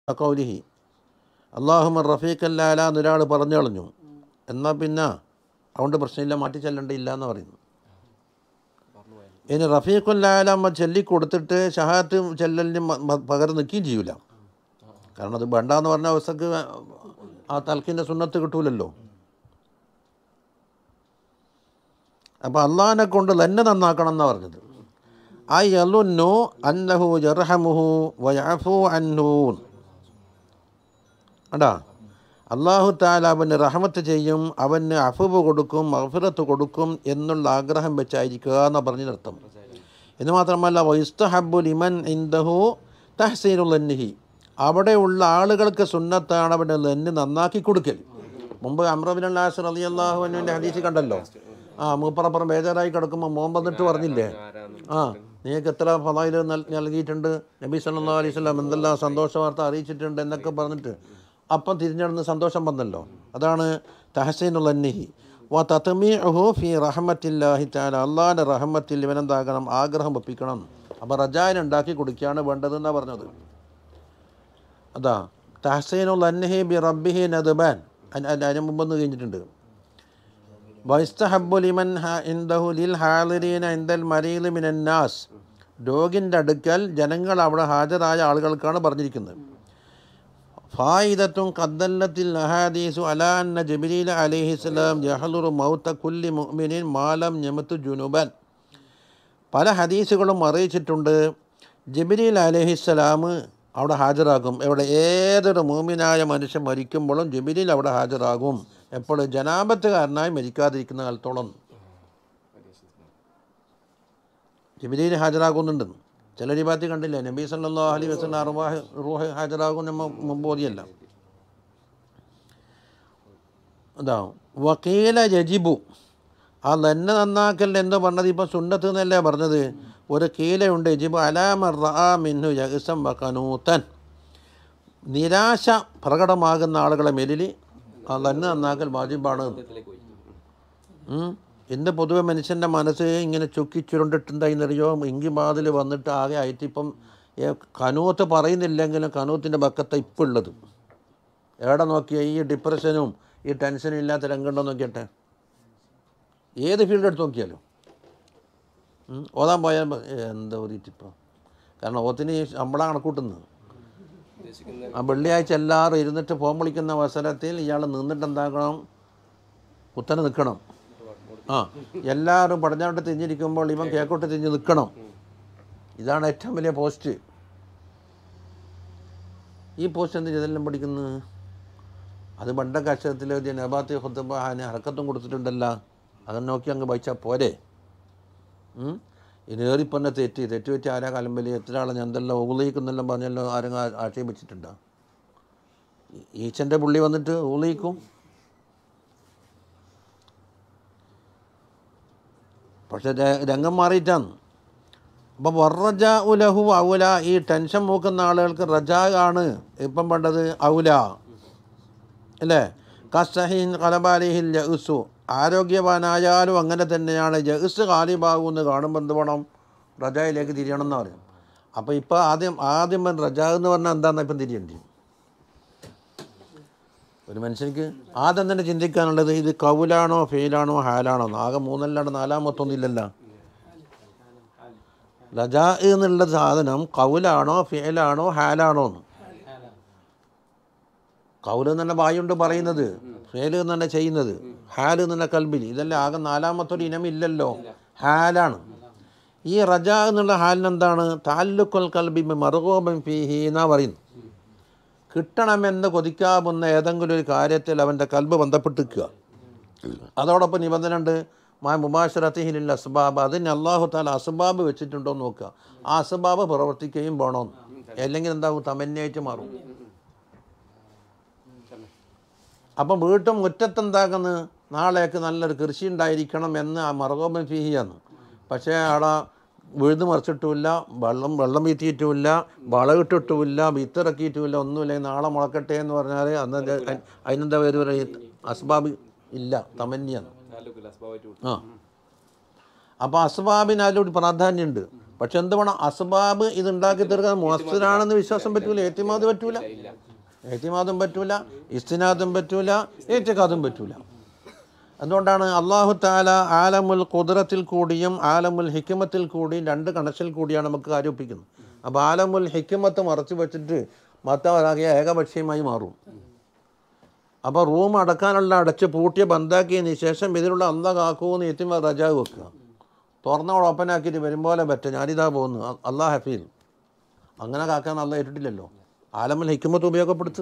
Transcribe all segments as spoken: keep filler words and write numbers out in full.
കൗലിഹി അല്ലാഹുമ്മ റഫീഖൽ അഅ്ലാ എന്നൊരാൾ പറഞ്ഞു കളഞ്ഞു, എന്നാൽ പിന്നെ അതുകൊണ്ട് പ്രശ്നമില്ല, മാറ്റി ചെല്ലേണ്ടില്ല എന്ന് പറയുന്നു. ഇനി റഫീഖുൽ അഅ്ലാ അമ്മ ചൊല്ലിക്കൊടുത്തിട്ട് ഷഹാദത്ത് ചെല്ലലിന് പകരം നിൽക്കുകയും ചെയ്യൂല. കാരണം അത് വേണ്ടാന്ന് പറഞ്ഞ അവസ്ഥക്ക് ആ തൽക്കിൻ്റെ സുന്നത്ത് കിട്ടൂലല്ലോ. അപ്പോൾ അള്ളാഹിനെ കൊണ്ട് തന്നെ നന്നാക്കണം എന്നാണ് പറഞ്ഞത്. ഐ യളുന്നു അന്നഹു യർഹമുഹു വയഅഫു അൻഹു. അടാ അള്ളാഹു തആല അവന് റഹ്മത്ത് ചെയ്യും, അവന് അഫ്വ് കൊടുക്കും, മഗ്ഫിറത്ത് കൊടുക്കും എന്നുള്ള ആഗ്രഹം വെച്ചായിരിക്കുക എന്നാണ് പറഞ്ഞതിനർത്ഥം. എന്ന് മാത്രമല്ല വയുസ്തഹബ്ബു ലിമൻ ഇൻദഹു തഹ്സീനുൽ ലന്നിഹി, അവിടെയുള്ള ആളുകൾക്ക് സുന്നത്താണ് അവൻ്റെ ലന്ന് നന്നാക്കി കൊടുക്കൽ. മുമ്പ് അംർ ഇബ്നുൽ ആസ് റളിയല്ലാഹു അൻഹുവിൻ്റെ ഹദീസ് കണ്ടല്ലോ. ആ മൂപ്പറപ്പുറം ബേജാറായി കിടക്കുമ്പോൾ മോൻ വന്നിട്ട് പറഞ്ഞില്ലേ, ആ നിങ്ങൾക്ക് എത്ര ഫളായിൽ നൽകിയിട്ടുണ്ട്, നബി സല്ലല്ലാഹു അലൈഹി വസല്ലം എന്തെല്ലാം സന്തോഷ വാർത്ത അറിയിച്ചിട്ടുണ്ട് എന്നൊക്കെ പറഞ്ഞിട്ട് അപ്പം തിരിഞ്ഞിടന്ന് സന്തോഷം വന്നല്ലോ. അതാണ് തഹ്സീനുൽ ലന്നിഹി വ തത്മീഉഹു ഫി റഹ്മത്തില്ലാഹി തആല, അള്ളാഹിൻ്റെ റഹ്മത്തിൽ ഇവനെന്താകണം, ആഗ്രഹം ഒപ്പിക്കണം. അപ്പോൾ റജായിനെ ഉണ്ടാക്കി കൊടുക്കുകയാണ് വേണ്ടതെന്നാണ് പറഞ്ഞത്. അതാ തഹ്സീനുൽ ലന്നിഹി ബി റബ്ബിഹി നദ്ബാൻ, അതിന് മുമ്പൊന്ന് കഴിഞ്ഞിട്ടുണ്ട്. വയസ്തഹബ്ബു ലിമൻ ഇൻദഹു ലിൽ ഹാദിരീന ഇൻദൽ മരീദ് മിനൻ നാസ്, രോഗിൻ്റെ അടുക്കൽ ജനങ്ങൾ അവിടെ ഹാജരായ ആളുകൾക്കാണ് പറഞ്ഞിരിക്കുന്നത്. ഫായിദത്തുൻ ഖദ്ദല്ലത്തിൽ അഹാദീസു അലാ അന്ന ജിബ്രീൽ അലൈഹിസ്സലാം യഹ്ളുറു മൗത കുല്ലി മുഅ്മിനിൻ മാലം യമതു ജുനുബൻ. പല ഹദീസുകളും അറിയിച്ചിട്ടുണ്ട് ജിബ്രീൽ അലൈഹിസ്സലാം അവിടെ ഹാജരാകും. എവിടെ? ഏതൊരു മുഅ്മിനായ മനുഷ്യൻ മരിക്കുമ്പോഴും ജിബ്രീൽ അവിടെ ഹാജരാകും. എപ്പോൾ? ജനാബത്തുകാരനായി മരിക്കാതിരിക്കുന്ന കാലത്തോളം ജിബ്രീൽ ഹാജരാകുന്നുണ്ട്. ചില റിവായത്ത് കണ്ടില്ല, നബി സല്ലല്ലാഹു അലൈഹി വസല്ലം അർവാഹ് റൂഹ് ഹാജരാകും നമ്മൾ മുമ്പ് ഓതിയല്ല. അതാ വക്കീല യജിബു, ആ ലന്ന നന്നാക്കൽ എന്ന് പറഞ്ഞത് ഇപ്പം സുന്നത്ത് എന്നല്ലേ പറഞ്ഞത്. ഒരു കീലയുണ്ട്, യജിബു അലാമ റഅ മിൻഹു യഅ്സം വഖനൂതൻ, നിരാശ പ്രകടമാകുന്ന ആളുകളെ മേലിൽ ആ ലന്ന നന്നാക്കൽ വാജിബാണ്. ഇന്ന് പൊതുവെ മനുഷ്യൻ്റെ മനസ്സ് ഇങ്ങനെ ചുക്കി ചുരുണ്ടിട്ടുണ്ടായിന്നറിയോ, എങ്കിൽ മാതിൽ വന്നിട്ട് ആകെ ആയിട്ട് ഇപ്പം കനൂത്ത് പറയുന്നില്ലെങ്കിലും കനൂത്തിൻ്റെ ബക്കത്ത ഇപ്പം ഉള്ളത്. എവിടെ നോക്കിയാൽ ഈ ഡിപ്രഷനും ഈ ടെൻഷനും ഇല്ലാത്ത രംഗമുണ്ടോ നോക്കിയട്ടെ, ഏത് ഫീൽഡ് എടുത്ത് നോക്കിയാലും. ഓതാൻ പോയാൽ എന്താ ഓതിയിട്ടിപ്പോൾ, കാരണം ഓത്തിന് ശമ്പളം കണക്കൂട്ടുന്നത്. ആ വെള്ളിയാഴ്ച എല്ലാവരും ഇരുന്നിട്ട് ഫോൺ വിളിക്കുന്ന അവസരത്തിൽ ഇയാൾ നിന്നിട്ട് എന്താക്കണം, കുത്തനെ നിൽക്കണം. ആ എല്ലാവരും പടിഞ്ഞാട്ട് തിരിഞ്ഞിരിക്കുമ്പോൾ ഇവൻ കേക്കോട്ട് തിരിഞ്ഞ് നിൽക്കണം. ഇതാണ് ഏറ്റവും വലിയ പോസ്റ്റ്. ഈ പോസ്റ്റ് എന്ത് ചെയ്തെല്ലാം പഠിക്കുന്നത്? അത് പണ്ടൊക്കെ അക്ഷരത്തിൽ നബാത്തി ഖുത്ബ ഹാന് ഹർക്കത്തും കൊടുത്തിട്ടുണ്ടല്ലോ, അത് നോക്കി അങ്ങ് വായിച്ചാൽ പോരെ. ഇനി ഏറിപ്പന്നെ തെറ്റ് തെറ്റ് വെച്ച് ആരാ കലമ്പലി, എത്ര ആളെ ഞാൻ എന്തെല്ലാം ഊളിക്കുന്നെല്ലാം പറഞ്ഞല്ലോ ആരെങ്കിലും ആക്ഷേപിച്ചിട്ടുണ്ടോ? ഈച്ചൻ്റെ പുള്ളി വന്നിട്ട് ഊളിക്കും. പക്ഷെ രംഗം മാറിയിട്ടാണ്. അപ്പം വർറജ ഉലഹു ഔല, ഈ ടെൻഷൻ മൂക്കുന്ന ആളുകൾക്ക് റജാ ആണ് ഇപ്പം വേണ്ടത്, ഔല അല്ലേ. കസ്സഹീൻ ഖലബാലിഹിൽ ജഅ്സു, ആരോഗ്യവാനായാലും അങ്ങനെ തന്നെയാണ്. ജഅ്സ് ഖാലിബാകുമെന്ന് കാണുമ്പോൾ എന്ത് വേണം, റജായിലേക്ക് തിരിയണം എന്ന് പറയും. അപ്പോൾ ഇപ്പോൾ ആദ്യം ആദ്യം റജാ എന്ന് പറഞ്ഞാൽ എന്താണെന്ന് ഇപ്പം തിരിയേണ്ടി. ഒരു മനുഷ്യർക്ക് ആദ്യം തന്നെ ചിന്തിക്കാനുള്ളത് ഇത് കൗലാണോ ഫെയിലാണോ ഹാലാണോ. ആകെ മൂന്നല്ലാണ്ട് നാലാമത്തൊന്നില്ലല്ലോ. റജാ എന്നുള്ള സാധനം കൗലാണോ ഫെയിലാണോ ഹാലാണോ എന്ന്. കൗല് എന്ന് തന്നെ വായുണ്ട് പറയുന്നത്, ഫേല് എന്ന് തന്നെ ചെയ്യുന്നത്, ഹാല് എന്ന് തന്നെ കൽബിൽ. ഇതെല്ലാം ആകെ നാലാമത്തൊരു ഇനമില്ലല്ലോ, ഹാലാണ്. ഈ റജാ എന്നുള്ള ഹാലിനെന്താണ്? താല്ലുക്കുൽ കൽബി മർഗൂബൻ ഫീഹി എന്നാ പറയുന്നു. കിട്ടണമെന്ന് കൊതിക്കാവുന്ന ഏതെങ്കിലും ഒരു കാര്യത്തിൽ അവൻ്റെ കൽബ് ബന്ധപ്പെട്ടിരിക്കുക. അതോടൊപ്പം നിബന്ധന ഉണ്ട്, മാ മുബാശറത്തിഹിൽ അസ്ബാബ്, അതിന് അള്ളാഹു താല അസ്ബാബ് വെച്ചിട്ടുണ്ടോ എന്ന് നോക്കുക. ആ അസ്ബാബ് പ്രവർത്തിക്കുകയും വേണമെന്ന്, അല്ലെങ്കിൽ എന്താകും, തമന്യായിട്ട് മാറും. അപ്പം വീട്ടും മുറ്റത്തെന്താകുന്നു, നാളേക്ക് നല്ലൊരു കൃഷി ഉണ്ടായിരിക്കണം എന്ന് ആ മർഗൂബൻ ഫീഹിയാണ്. പക്ഷേ അവിടെ വീഴ്ന്ന് മറിച്ചിട്ടുമില്ല, വെള്ളം വെള്ളം വീറ്റിയിട്ടുമില്ല, വളമിട്ടിട്ടുമില്ല, വിത്തിറക്കിയിട്ടുമില്ല, ഒന്നുമില്ല. നാളെ മുളക്കട്ടെ എന്ന് പറഞ്ഞാൽ അന്ന് അതിനെന്താ പേര് പറയും, അസ്ബാബ് ഇല്ല, തമന്യാണ്. ആ അപ്പോൾ അസ്ബാബിന് അതിലൊരു പ്രാധാന്യമുണ്ട്. പക്ഷെ എന്ത് വേണം, അസ്ബാബ് ഇതുണ്ടാക്കി തീർക്കാൻ മുഅസ്സിറാണെന്ന് വിശ്വാസം പറ്റൂല, ഏത്തിമാദ് പറ്റൂല, ഏത്തിമാദും പറ്റൂല, ഇസ്തിനാദും പറ്റൂല, ഏറ്റിഖാദും പറ്റൂല. അതുകൊണ്ടാണ് അല്ലാഹു തആല ആലമുൽ ഖുദ്റത്തിൽ കൂടിയും ആലമുൽ ഹിക്മത്തിൽ കൂടിയും രണ്ട് കണക്ഷനിൽ കൂടിയാണ് നമുക്ക് ആരോപിക്കുന്നത്. അപ്പോൾ ആലമുൽ ഹിക്മത്ത് മറച്ചു വെച്ചിട്ട് മതമാകിയ ഏകപക്ഷീയമായി മാറും. അപ്പോൾ റൂം അടക്കാനുള്ള അടച്ച് പൂട്ടിയ ബന്ധാക്കിയതിന് ശേഷം ഇതിലുള്ള അല്ലാഹ് കാക്കൂന്ന് എത്തിമ റജാവ് വെക്കുക, തുറന്നവിടെ ഓപ്പനാക്കിയിട്ട് വരുമ്പോലെ പറ്റും ഞാനിതാ പോകുന്നു അല്ലാഹ് ഹഫീൽ. അങ്ങനെ കാക്കാൻ അല്ലാഹ് ഏറ്റിട്ടില്ലല്ലോ. ആലമുൽ ഹിക്മത്ത് ഉപയോഗപ്പെടുത്ത്.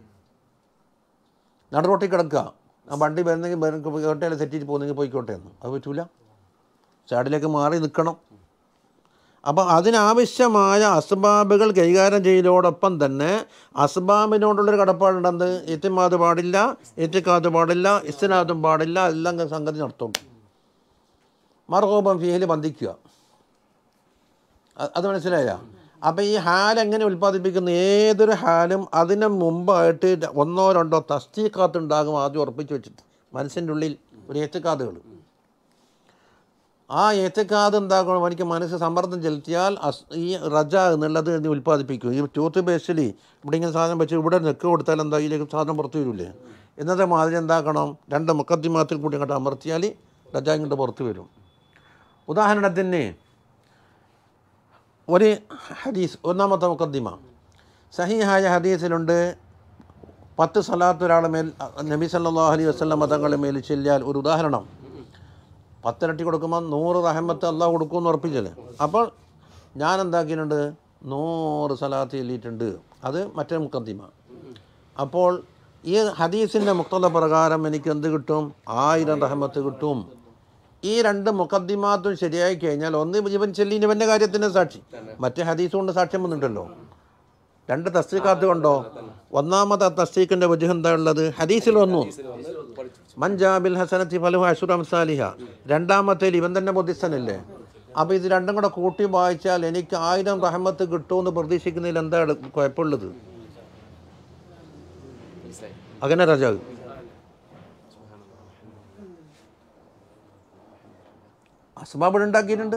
നട റോട്ടി കിടക്കുക, ആ വണ്ടി വരുന്നെങ്കിൽ കേട്ടയിൽ തെറ്റിയിട്ട് പോകുന്നെങ്കിൽ പോയിക്കോട്ടെ എന്ന്, അത് പറ്റൂല. സൈഡിലേക്ക് മാറി നിൽക്കണം. അപ്പോൾ അതിനാവശ്യമായ അസ്ബാബുകൾ കൈകാര്യം ചെയ്യലോടൊപ്പം തന്നെ അസ്ബാബിനോടുള്ളൊരു കടപ്പാടുണ്ടെന്ന്, ഇത്തിമാദ് പാടില്ല, ഇത്തിഖാദ് പാടില്ല, ഇസ്തിനാദും പാടില്ല, എല്ലാം സംഗതി നടത്തും. മർഗൂബൻ ഫീഹിൽ ബന്ധിക്കുക. അത് മനസ്സിലായ? അപ്പോൾ ഈ ഹാൽ എങ്ങനെ ഉൽപ്പാദിപ്പിക്കുന്ന ഏതൊരു ഹാലും അതിന് മുമ്പായിട്ട് ഒന്നോ രണ്ടോ തസ്തീഖാത്ത് ഉണ്ടാകും, ആദ്യം ഉറപ്പിച്ച് വെച്ചിട്ട് മനസ്സിൻ്റെ ഉള്ളിൽ ഒരു ഏത്തിഖാദുകൾ. ആ ഏത്തിഖാദ് എന്താക്കണം, എനിക്ക് മനസ്സ് സമ്മർദ്ദം ചെലുത്തിയാൽ അസ് ഈ റജ എന്നുള്ളത് ഉൽപ്പാദിപ്പിക്കും. ഈ ടൂത്ത് പേസ്റ്റിൽ ഇവിടെ ഇങ്ങനെ സാധനം വെച്ച് ഇവിടെ നെക്ക് കൊടുത്താൽ എന്താ ഇതിലേക്ക് സാധനം പുറത്തു വരില്ലേ? ഇന്നത്തെ മാതിരി എന്താക്കണം, രണ്ട് മുഖദ്ദിമാത്തിൽ കൂടി ഇങ്ങോട്ട് അമർത്തിയാൽ റജ ഇങ്ങോട്ട് പുറത്ത് വരും. ഉദാഹരണത്തിന് ഒരു ഹദീസ്, ഒന്നാമത്തെ മുഖദ്ദിമ സഹീഹായ ഹദീസിലുണ്ട്, പത്ത് സലാത്ത് ഒരാളെ മേൽ നബി സല്ലല്ലാഹു അലൈഹി വസല്ലം തങ്ങളുടെ മേൽ ചൊല്ലിയാൽ, ഒരു ഉദാഹരണം, പത്തിരട്ടി കൊടുക്കുമ്പോൾ നൂറ് റഹ്മത്ത് അല്ലാഹ് കൊടുക്കുമെന്ന് ഉറപ്പിച്ചല്ലേ. അപ്പോൾ ഞാൻ എന്താക്കിയിട്ടുണ്ട്, നൂറ് സലാത്ത് ചൊല്ലിയിട്ടുണ്ട്. അത് മറ്റേ മുഖദ്ദിമ. അപ്പോൾ ഈ ഹദീസിൻ്റെ മുഖ്തദ പ്രകാരം എനിക്ക് എന്ത് കിട്ടും, ആയിരം റഹ്മത്ത് കിട്ടും. ഈ രണ്ട് മുഖദ്ദിമാത്തും ശരിയായി കഴിഞ്ഞാൽ ഒന്ന് ഇവൻ ചെല്ലിനവൻ്റെ കാര്യത്തിൻ്റെ സാക്ഷി, മറ്റേ ഹദീസ് കൊണ്ട് സാക്ഷ്യം വന്നിട്ടല്ലോ. രണ്ട് തസ്തീഖാത്ത് കൊണ്ടോ. ഒന്നാമത്തെ തസ്തീഖിൻ്റെ വജ്ഹ് എന്താ ഉള്ളത്, ഹദീസിൽ വന്നു മൻജാബിൽ ഹസനത്തി ഫലഹു അശ്റു അംസാലിഹ. രണ്ടാമത്തേൽ ഇവൻ തന്നെ ബുദ്ധിസ്ഥനല്ലേ. അപ്പോൾ ഇത് രണ്ടും കൂടെ കൂട്ടി വായിച്ചാൽ എനിക്ക് ആയിരം റഹ്മത്ത് കിട്ടുമെന്ന് പ്രതീക്ഷിക്കുന്നതിൽ എന്താ കുഴപ്പമുള്ളത്? അങ്ങനെ റജാവ് അസ്ബാബ് ഉണ്ടാക്കിയിട്ടുണ്ട്,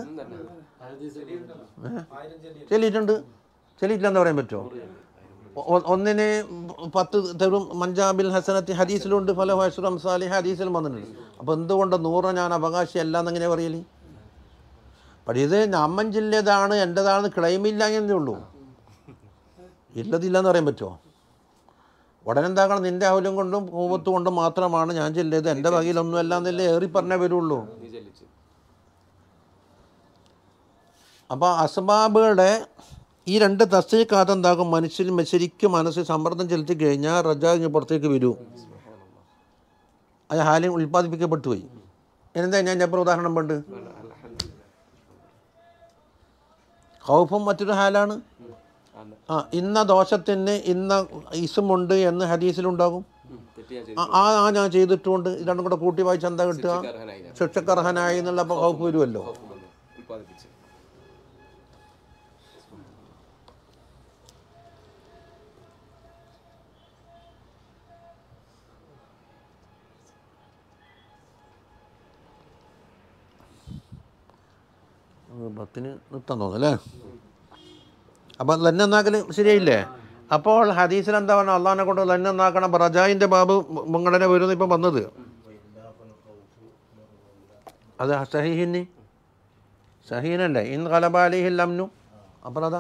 ചെല്ലിയിട്ടുണ്ട്. ചെല്ലിയിട്ടില്ല എന്ന് പറയാൻ പറ്റുമോ? ഒന്നിന് പത്ത് തരും മൻജാബിൽ ഹസനത്തി ഹദീസിലുണ്ട്, ഫലഹു അശ്റു അംസാലിഹ ഹദീസിലും വന്നിട്ടുണ്ട്. അപ്പോൾ എന്തുകൊണ്ട് നൂറ് ഞാൻ അവകാശിയല്ല എന്നെങ്ങനെ പറയല്? പക്ഷേ ഇത് നമ്മൻ ജില്ലതാണ് എൻ്റെതാണെന്ന് ക്ലെയിമില്ല എന്നേ ഉള്ളൂ, ഇല്ലതില്ല എന്ന് പറയാൻ പറ്റുമോ? ഉടനെ എന്താക്കണം, നിൻ്റെ ഔല്യം കൊണ്ടും കൂവത്ത് കൊണ്ടും മാത്രമാണ് ഞാൻ ചെല്ലിയത്, എൻ്റെ വകയിലൊന്നും അല്ല എന്നല്ലേ ഏറി പറഞ്ഞേ വരുള്ളൂ. അപ്പോൾ അസ്ബാബുകളുടെ ഈ രണ്ട് തസ്തീഖാത്ത് എന്താകും, മനുഷ്യൻ ശരിക്കും മനസ്സിൽ സമ്മർദ്ദം ചെലുത്തി കഴിഞ്ഞാൽ റജാ പുറത്തേക്ക് വരൂ. അത് ഹാലിൽ ഉൽപ്പാദിപ്പിക്കപ്പെട്ടു പോയി. എന്താ ഞാൻ എപ്പോൾ ഉദാഹരണം പണ്ട് ഖൗഫും മറ്റൊരു ഹാലാണ്. ആ ഇന്ന ദോഷത്തിന് ഇന്ന ഇസ്മുണ്ട് എന്ന് ഹദീസിലുണ്ടാകും. ആ ആ ഞാൻ ചെയ്തിട്ടുണ്ട്, രണ്ടും കൂടെ കൂട്ടി വായിച്ച് എന്താ കിട്ടുക, ശിക്ഷക്കർഹനായി എന്നുള്ള അപ്പോൾ ഖൗഫ് വരുമല്ലോ. പത്തിന് നിർത്താൻ തോന്നുന്നല്ലേ. അപ്പം ലന്നന്നാക്കൽ ശരിയായില്ലേ? അപ്പോൾ ഹദീസിൽ എന്താ പറഞ്ഞാൽ അള്ളാഹിനെ കൊണ്ട് ലന്നന്നാക്കണം. റജായിൻ്റെ ബാബ് മുങ്ങടനെ വരുന്നു ഇപ്പം വന്നത്. അത് സഹീഹിന് സഹീനല്ലേ, ഇൻ ഖലബ അലൈഹിൽ അംനു. അപ്പോൾ അതാ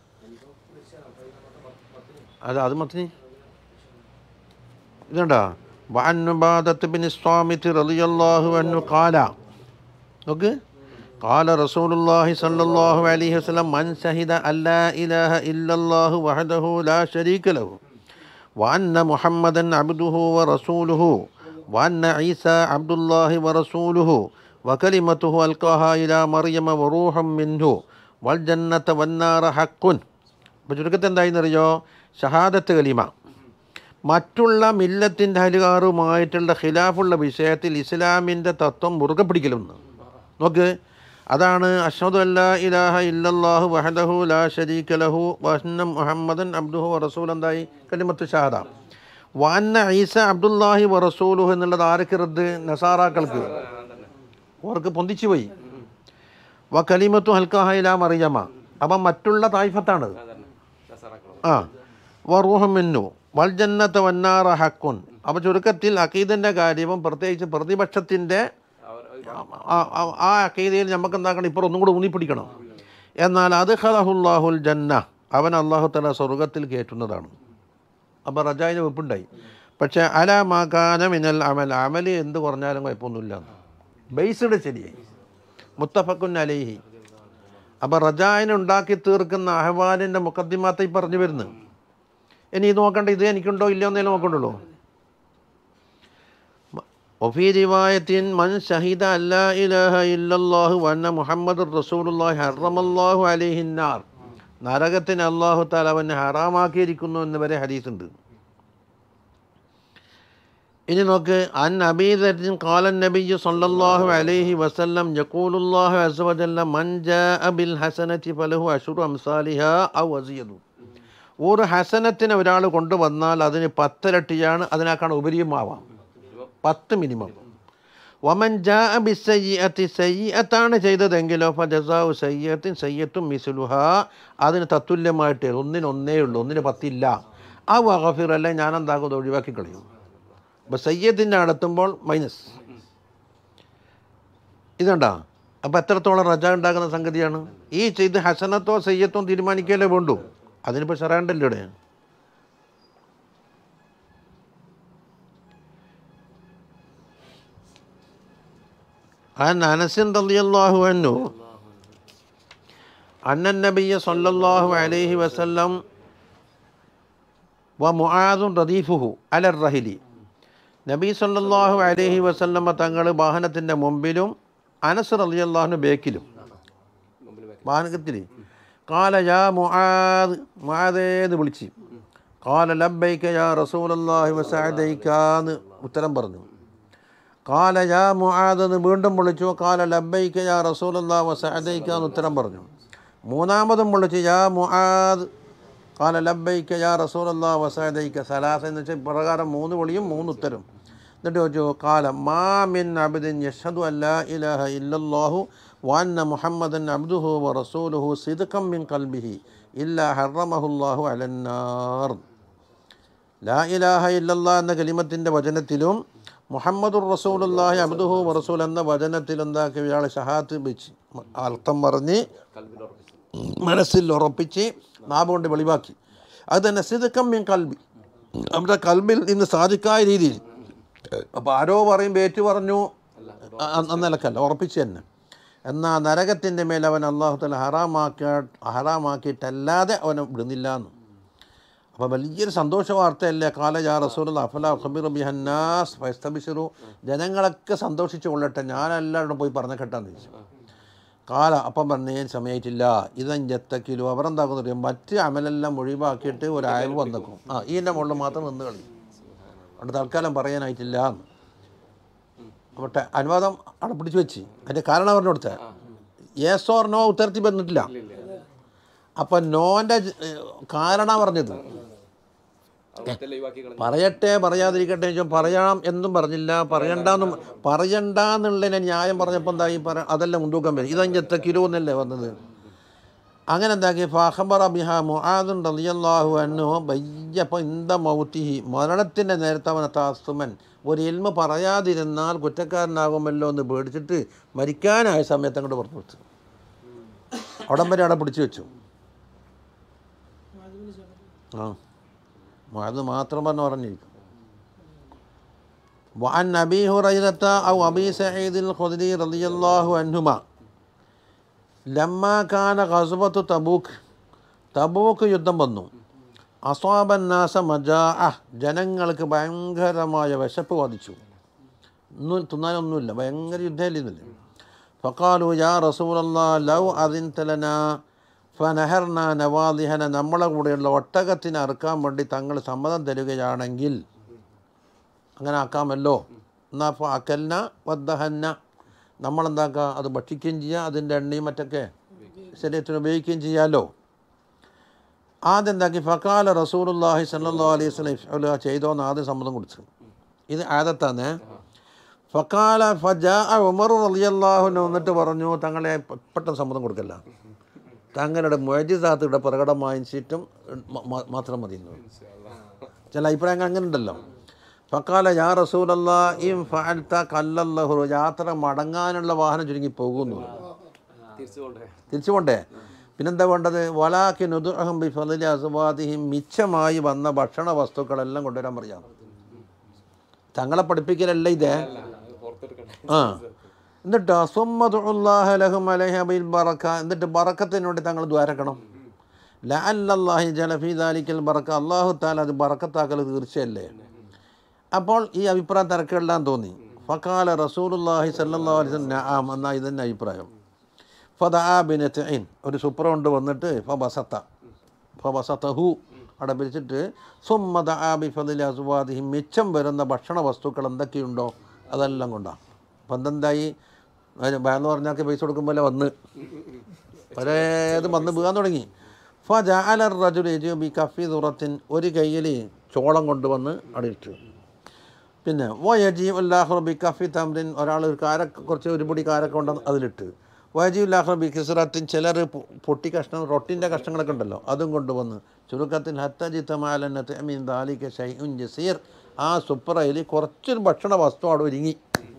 അത് അത് മത്തിന് ഇതുണ്ടാ വഅൻ ഉബാദത്ത് ബിൻ സ്വാമിത് റളിയല്ലാഹു അൻഹു ഖാല, നോക്ക്, قال رسول الله صلى الله عليه وسلم من شهد أن لا إله إلا الله وحده لا شريك له وأن محمدا عبده ورسوله وأن عيسى عبد الله ورسوله وكلمته ألقاها إلى مريم وروح منه والجنة والنار حق. അപ്പോൾ ചുരുക്കത്തിൽ എന്തായെന്നറിയോ, ഷഹാദത്ത് കലിമ മറ്റുള്ള മില്ലത്തിൻ്റെ അഹലുകാരുമായിട്ടുള്ള ഖിലാഫുള്ള വിഷയത്തിൽ ഇസ്ലാമിൻ്റെ തത്വം മുറുകെ പിടിക്കലുമെന്ന്. നോക്ക്, അതാണ് അഷ്ഹദു അല്ലാ ഇലാഹ ഇല്ലല്ലാഹു വഹദഹു ലാ ശരീക ലഹു വഅന്ന മുഹമ്മദൻ അബ്ദുഹു വറസൂലുഹു. എന്തായി കലിമത്തു ഷഹാദ. വഅന്ന ഈസ അബ്ദുല്ലാഹി വറസൂലുഹു എന്നുള്ളത് ആർക്ക് റദ്ദ്? നസാറാക്കൾക്ക്. അവർക്ക് പൊന്തിച്ചു പോയി. വ കലിമത്തു ഹൽക്കാഹ ഇലാ മറിയമ. അപ്പം മറ്റുള്ള തായിഫത്താണ്. ആ വ റൂഹും മിന്നു വൽ ജന്നത വന്നാറ ഹക്കുൻ. അപ്പോൾ ചുരുക്കത്തിൽ അഖീദൻ്റെ കാര്യവും പ്രത്യേകിച്ച് പ്രതിപക്ഷത്തിൻ്റെ ആ അഖീദയിൽ നമുക്ക് എന്താക്കണം, ഇപ്പോൾ ഒന്നും കൂടെ ഊന്നിപ്പിടിക്കണം. എന്നാൽ അത് ഖലഹുല്ലാഹുൽ ജന്ന, അവൻ അള്ളാഹു തആല സ്വർഗത്തിൽ കയറ്റുന്നതാണ്. അപ്പോൾ റജായിന് വെപ്പുണ്ടായി. പക്ഷേ അല മാകാന മിനൽ അമൽ, അമൽ എന്ത് കുറഞ്ഞാലും കുഴപ്പമൊന്നുമില്ല, ബേസ്ഡ് ശരിയായി, മുത്തഫഖുൻ അലൈഹി. അപ്പോൾ റജായിനെ ഉണ്ടാക്കി തീർക്കുന്ന അഹ്വാലിൻ്റെ മുഖദ്ദിമാത്തായി പറഞ്ഞു വരുന്നു. ഇനി ഇത് നോക്കണ്ട, ഇത് എനിക്കുണ്ടോ ഇല്ലയോ എന്നേ നോക്കണ്ടുള്ളൂ. വഫീ റിവായത്തിൻ മൻ ഷഹിദ അല്ലാ ഇലാഹ ഇല്ലല്ലാഹു വഅന്ന മുഹമ്മദുർ റസൂലുള്ളാഹി ഹറമല്ലാഹു അലൈഹിന്നാർ, നരകത്തിന് അല്ലാഹു തആല അവനെ ഹറാമാക്കിയിരിക്കുന്നു എന്ന് വരെ ഹദീസുണ്ട്. ഇനി നോക്ക്, അൻ അബീ ദർരിൻ ഖാല നബിയ്യു സ്വല്ലല്ലാഹു അലൈഹി വസല്ലം യഖൂലുല്ലാഹു അസ്സ വജല്ല മൻ ജാഅ ബിൽ ഹസനതി ഫലഹു അശ്റു അംസാലിഹാ ഔ അസിയദു. ഒരു ഹസനത്തിന് ഒരാൾ കൊണ്ടുവന്നാൽ അതിന് പത്തിരട്ടിയാണ്, അതിനേക്കാൾ ഉപരിയുമാവാം, പത്ത് മിനിമം. വമൻ ജാഅ ബിസ്സയ്യിഅത്തി, സയ്യിഅത്താണ് ചെയ്തതെങ്കിലോ ഫജസാഉ സയ്യിഅത്തിൻ സയ്യിഅത്തും മിസ്ലുഹാ, അതിന് തത്തുല്യമായിട്ട് ഒന്നിനൊന്നേ ഉള്ളൂ, ഒന്നിന് പത്തില്ല. ആ വഗഫിർ, അല്ലെ ഞാൻ എന്താക്കും, ഒഴിവാക്കി കളയും. അപ്പോൾ സയ്യിഅത്തിൻ്റെ അടുത്തുമ്പോൾ മൈനസ്. ഇതുണ്ടാ. അപ്പോൾ എത്രത്തോളം റജ ഉണ്ടാക്കുന്ന സംഗതിയാണ് ഈ ചെയ്ത് ഹസനത്തോ സയ്യിഅത്തോ തീരുമാനിക്കലേ വേണ്ടൂ. അതിനിപ്പോൾ ശരാണ്ടല്ലോ ഇവിടെ. عن أنس رضي الله عنه أن النبي صلى الله عليه وسلم ومعاذ رديفه على الرحل. നബി സല്ലല്ലാഹു അലൈഹി വസല്ലമ തങ്ങൾ വാഹനത്തിൻ്റെ മുമ്പിലും അനസ് റളിയല്ലാഹു അൻഹു ബേക്കിലും, വാഹനത്തിൽ. ഖാല യാ മുആദ്, മുആദേന്ന് വിളിച്ച്. ഖാല ലബ്ബൈക യാ റസൂലല്ലാഹി വസഅദൈക എന്ന് ഉത്തരം പറഞ്ഞു. ഖാല യാ മുആദ് എന്ന് വീണ്ടും വിളിച്ചു. ഖാല ലബ്ബൈക യാ റസൂലല്ലാഹി വസഅദൈക എന്ന് ഉത്തരം പറഞ്ഞു. മൂന്നാമതും വിളിച്ചു യാ മുആദ്. ഖാല ലബ്ബൈക യാ റസൂലല്ലാഹി വസഅദൈക. സലാസ എന്ന് വെച്ചാൽ പ്രകാരം മൂന്ന് വിളിയും മൂന്ന് ഉത്തരം. എന്നിട്ട് ചോദിച്ചു ഖാല മാ മിൻ അബ്ദിൻ യഷ്ഹദു അല്ലാ ഇലാഹ ഇല്ലല്ലാഹു വഅന്ന മുഹമ്മദൻ അബ്ദുഹു വറസൂലുഹു സിദ്ഖൻ മിൻ ഖൽബിഹി ഇല്ലാ ഹറമഹുല്ലാഹു അലന്നാർ. ലാ ഇലാഹ ഇല്ലല്ലാഹ് എന്ന കലിമത്തിൻ്റെ വചനത്തിലും മുഹമ്മദുർ റസൂലുള്ളാഹി അബ്ദുഹു വറസൂൽ എന്ന വചനത്തിൽ എന്താക്കി ഇയാളെ ഷഹാദത്ത് വെച്ച് അർത്ഥം പറഞ്ഞ് മനസ്സിൽ ഉറപ്പിച്ച് നാവ് കൊണ്ട് വെളിവാക്കി. അത് തന്നെ സിദ്ഖൻ മിൻ ഖൽബി, നമ്മുടെ കൽബിൽ നിന്ന് സാധിക്കായ രീതിയിൽ. അപ്പോൾ ആരോ പറയും ഏറ്റു പറഞ്ഞു എന്നലക്കല്ല, ഉറപ്പിച്ച് തന്നെ. എന്നാൽ നരകത്തിൻ്റെ മേൽ അവൻ അല്ലാഹു തആല ഹറാമാക്കി ഹറാമാക്കിയിട്ടല്ലാതെ അവനെ വിടുന്നില്ല എന്ന്. അപ്പോൾ വലിയൊരു സന്തോഷ വാർത്തയല്ലേ. ഖാല യാ റസൂലല്ലാഹി അഫലാ ഖബിറു ബിഹന്നാസ് ഫയസ്തബിശിറു, ജനങ്ങളൊക്കെ സന്തോഷിച്ചു കൊള്ളട്ടെ, ഞാനെല്ലാവരോടും പോയി പറഞ്ഞ കേട്ടാന്ന് ചോദിച്ചു. കാല അപ്പം പറഞ്ഞ് ഞാൻ സമയത്തില്ല. ഇതഞ്ചത്തക്കിലോ അവർ എന്താക്കുന്നു അറിയാം, മറ്റ് അമലെല്ലാം ഒഴിവാക്കിയിട്ട് ഒരു അയവ് വന്നേക്കും. ആ ഇതിൻ്റെ മുകളിൽ മാത്രം നിന്ന് കളി, അവിടെ തൽക്കാലം പറയാനായിട്ടില്ല. അപ്പോൾ അനുവാദം അവിടെ പിടിച്ചു വെച്ച് അതിൻ്റെ കാരണം പറഞ്ഞു കൊടുത്ത യെസ് ഓർ നോ ഉത്തരത്തിൽ വന്നിട്ടില്ല. അപ്പം നോൻ്റെ കാരണം പറഞ്ഞത് പറയട്ടെ പറയാതിരിക്കട്ടെ ചോദിച്ചാൽ പറയാം എന്നും പറഞ്ഞില്ല, പറയണ്ടെന്നും പറയണ്ടെന്നുള്ളതിനെ ന്യായം പറഞ്ഞപ്പോൾ എന്തായി പറ അതെല്ലാം മുൻതൂക്കം വരും. ഇതഞ്ചത്തെ കിലോ എന്നല്ലേ വന്നത്. അങ്ങനെ എന്താക്കി ഫഖബറ ബിഹ മുആദുൻ റളിയല്ലാഹു അൻഹു ബയ്യപ്പോൾ ഇന്ദ മൗതിഹി, മരണത്തിൻ്റെ നേരത്തെ അവനെ താസ്തുമൻ, ഒരു ഇൽമ പറയാതിരുന്നാൽ കുറ്റക്കാരനാകുമല്ലോ എന്ന് പേടിച്ചിട്ട് മരിക്കാനായ സമയത്ത് അങ്ങോട്ട് പുറത്തു വെച്ചു. അവിടം വരെ അവിടെ പിടിച്ചു വെച്ചു. ആ അത് മാത്രം പറഞ്ഞ് പറഞ്ഞിരിക്കും. വഅൻ അബീ ഹുറൈറത ഔ അബീ സഈദിൽ ഖുദ്രി റളിയല്ലാഹു അൻഹുമാ ലമ്മാ കാന ഗസ്വത്തു തബൂക്ക്, തബൂക്ക് യുദ്ധം വന്നു. അസ്വാബൻ നാസ മജാഅ, ജനങ്ങൾക്ക് ഭയങ്കരമായ വിശപ്പ് ബാധിച്ചു. ഒന്നും തിന്നാനൊന്നുമില്ല, ഭയങ്കര യുദ്ധമില്ലെന്നില്ല. ഫഖാലു യാ റസൂലല്ലാഹ് ലൗ അദിൻത ലനാ ഫനഹർന നവാദിഹന, നമ്മളെ കൂടെയുള്ള ഒട്ടകത്തിന് അറുക്കാൻ വേണ്ടി തങ്ങൾ സമ്മതം തരികയാണെങ്കിൽ അങ്ങനെ ആക്കാമല്ലോ. എന്നാൽ അപ്പോൾ അക്കൽന വദ്ദഹന്ന, നമ്മളെന്താക്കുക അത് ഭക്ഷിക്കുകയും ചെയ്യുക, അതിൻ്റെ എണ്ണയും മറ്റൊക്കെ ശരീരത്തിന് ഉപയോഗിക്കുകയും ചെയ്യാമല്ലോ. ആദ്യം എന്താക്കി ഫഖാല റസൂലുള്ളാഹി സ്വല്ലല്ലാഹു അലൈഹി വസല്ലം ചെയ്തോന്ന് ആദ്യം സമ്മതം കൊടുത്തു. ഇത് ആദത്താണ്. ഫക്കാല ഫജാ ഉമർ റളിയല്ലാഹു അൻഹു എന്നിട്ട് പറഞ്ഞു, തങ്ങളെ പെട്ടെന്ന് സമ്മതം കൊടുക്കല്ല, തങ്ങളുടെ മുഅ്ജിസാത്ത് ഇവിടെ പ്രകടമായിട്ടും മാത്രം മതി. ചില അഭിപ്രായങ്ങൾ അങ്ങനെ ഉണ്ടല്ലോ. ഫക്കാല യാ റസൂലല്ലാഹ് ഇൻ ഫഅൽത കല്ലല്ലാഹു, യാത്ര മടങ്ങാനുള്ള വാഹനം ചുരുങ്ങി പോകുന്നു, തിരിച്ചു കൊണ്ടേ. പിന്നെന്താ വേണ്ടത്? വലാകിൻ ഉദ്ഉഹും ബിഫളി അസ്വാദിഹിം, മിച്ചമായി വന്ന ഭക്ഷണ വസ്തുക്കളെല്ലാം കൊണ്ടുവരാൻ പറയാം. തങ്ങളെ പഠിപ്പിക്കലല്ല ഇതേ. ആ എന്നിട്ട് സുമ്മദുല്ലാഹ ലഹും അലൈഹി ബിൽ ബറക, എന്നിട്ട് ബറക്കത്തിന് വേണ്ടി തങ്ങൾ ദ്വാരക്കണം. ലഅല്ലല്ലാഹി ജല ഫീ ദാലിക്കൽ ബറക, അല്ലാഹു തആല അത് ബറക്കത്താക്കൽ തീർച്ചയല്ലേ. അപ്പോൾ ഈ അഭിപ്രായം തരക്കെല്ലാം തോന്നി. ഫഖാല റസൂലുള്ളാഹി സ്വല്ലല്ലാഹു അലൈഹി വസല്ലം നഅം, എന്നാ ഇതന്നെ അഭിപ്രായം. ഫദഅ ബിനതഇൻ, ഒരു സുപ്ര കൊണ്ട് വന്നിട്ട് ഫബസത ഫബസതഹു അവിടെ പിരിച്ചിട്ട് സുമ്മ ദഅ ബിഫളി അസ്വാദിഹിം, മിച്ചം വരുന്ന ഭക്ഷണ വസ്തുക്കൾ എന്തൊക്കെയുണ്ടോ അതെല്ലാം കൊണ്ടാണ്. അപ്പം എന്തെന്തായി? ബാന്ന് പറഞ്ഞാൽ പൈസ കൊടുക്കുമ്പോൾ വന്ന് പലതും വന്ന് വീഴാൻ തുടങ്ങി. ഫജഅല റജുലു യജൂബു ബികഫി ദുറത്തിൻ, ഒരു കയ്യിൽ ചോളം കൊണ്ടുവന്ന് അവിടെ ഇട്ടു. പിന്നെ വയജീഉല്ലാഹു ബികഫി തംറിൻ, ഒരാൾ ഒരു കാര കുറച്ച് ഒരു പൊടി കാരൊക്കെ കൊണ്ടുവന്ന് അതിലിട്ട്. വയജീഉല്ലാഹു ബി കിസ്റത്തിൻ, ചിലർ പൊട്ടി കഷ്ണം റൊട്ടിൻ്റെ കഷ്ണങ്ങളൊക്കെ ഉണ്ടല്ലോ അതും കൊണ്ടുവന്ന്. ചുരുക്കത്തിൽ ഹത്തജിത്തമാലന്നത്ത് മീൻ ദാലിക ശൈഉൻ ജസീർ, ആ സുപ്രയിൽ കുറച്ചൊരു ഭക്ഷണ വസ്തു അവിടെ ഒരുങ്ങി.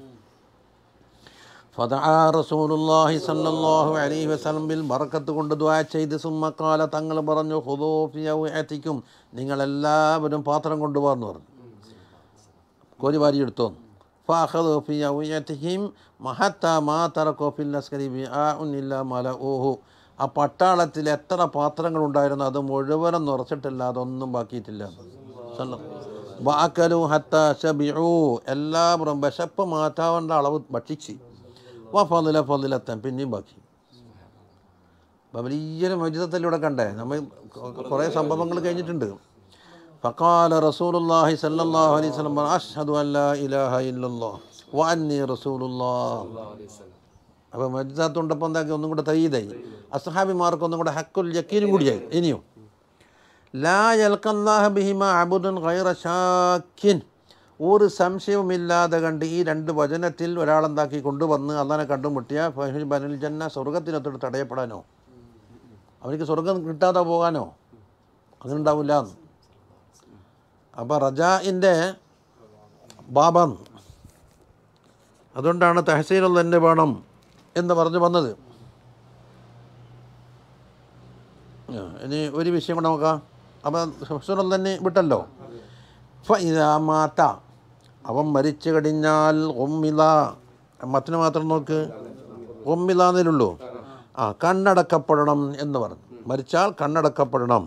ഫദഅ റസൂലുള്ളാഹി സ്വല്ലല്ലാഹു അലൈഹി വസല്ലം ബിൽ ബറക്കത്ത് കൊണ്ട് ദുആ ചെയ്ത് സുമ്മ ഖാല, തങ്ങൾ പറഞ്ഞു ഖുദൂ ഫി ഔഅതികും, നിങ്ങളെല്ലാവരും പാത്രം കൊണ്ടുപോകാമെന്ന് പറഞ്ഞു. കോരി വാരി എടുത്തോ. ഫഅഖദൂ ഫി ഔഅതിഹിം മഹത്താ മാ തറകൂ ഫിൽ അസ്കരി ബിആഉൻ ഇല്ലാ മലഊഹു, ആ പട്ടാളത്തിൽ എത്ര പാത്രങ്ങളുണ്ടായിരുന്നു അത് മുഴുവനും നിറച്ചിട്ടില്ല, അതൊന്നും ബാക്കിയിട്ടില്ല. വഅകലൂ ഹത്താ ശബിഉ, എല്ലാവരും വിശപ്പ് മാറ്റാവേണ്ട അളവ് ഭക്ഷിച്ച്. വഫളില ഫളിലത്തൻ, പിന്നെയും ബാക്കി. അപ്പം വലിയൊരു മുഅ്ജിസത്തിലൂടെ കണ്ടേ, നമ്മൾ കുറേ സംഭവങ്ങൾ കഴിഞ്ഞിട്ടുണ്ട്. ഫഖാല റസൂലുള്ളാഹി സ്വല്ലല്ലാഹു അലൈഹി വസല്ലം അഷ്ഹദു അൻ ലാ ഇലാഹ ഇല്ലല്ലാഹ് വ അന്നി റസൂലുള്ളാഹ്. അപ്പോൾ മുഅ്ജിസത്തുണ്ടപ്പോൾ എന്താക്കി? ഒന്നും കൂടെ തയ്യിദായി, അസ്ഹാബിമാർക്ക് ഒന്നും കൂടെ ഹക്കുൽ യഖീനും കൂടിയായി. ഇനിയും ലാ യൽഖല്ലാഹ ബിഹിമ അബ്ദുൻ ഗൈറ ഷാക്കിൻ, ഒരു സംശയവുമില്ലാതെ കണ്ട് ഈ രണ്ട് വചനത്തിൽ ഒരാളെന്താക്കി കൊണ്ടുവന്ന് അള്ളാനെ കണ്ടുമുട്ടിയ ഫഹിൽ ബനിൽ ജന്ന, സ്വർഗത്തിനൊത്തോട് തടയപ്പെടാനോ അവർക്ക് സ്വർഗം കിട്ടാതെ പോകാനോ അങ്ങനെ ഉണ്ടാവില്ല. അപ്പോൾ റജാഇൻ്റെ ബാബം, അതുകൊണ്ടാണ് തഹസീലുള്ള തന്നെ വേണം എന്ന് പറഞ്ഞു വന്നത്. ഇനി ഒരു വിഷയം കൂടെ നോക്കാം. അപ്പം തഹസീലുള്ള തന്നെ വിട്ടല്ലോ. ഫഇദാ മാത, അവൻ മരിച്ചു കഴിഞ്ഞാൽ ഉമ്മില, മത്തിന് മാത്രം നോക്ക്, ഉമ്മില എന്നതിലുള്ളൂ. ആ കണ്ണടക്കപ്പെടണം എന്ന് പറഞ്ഞു. മരിച്ചാൽ കണ്ണടക്കപ്പെടണം.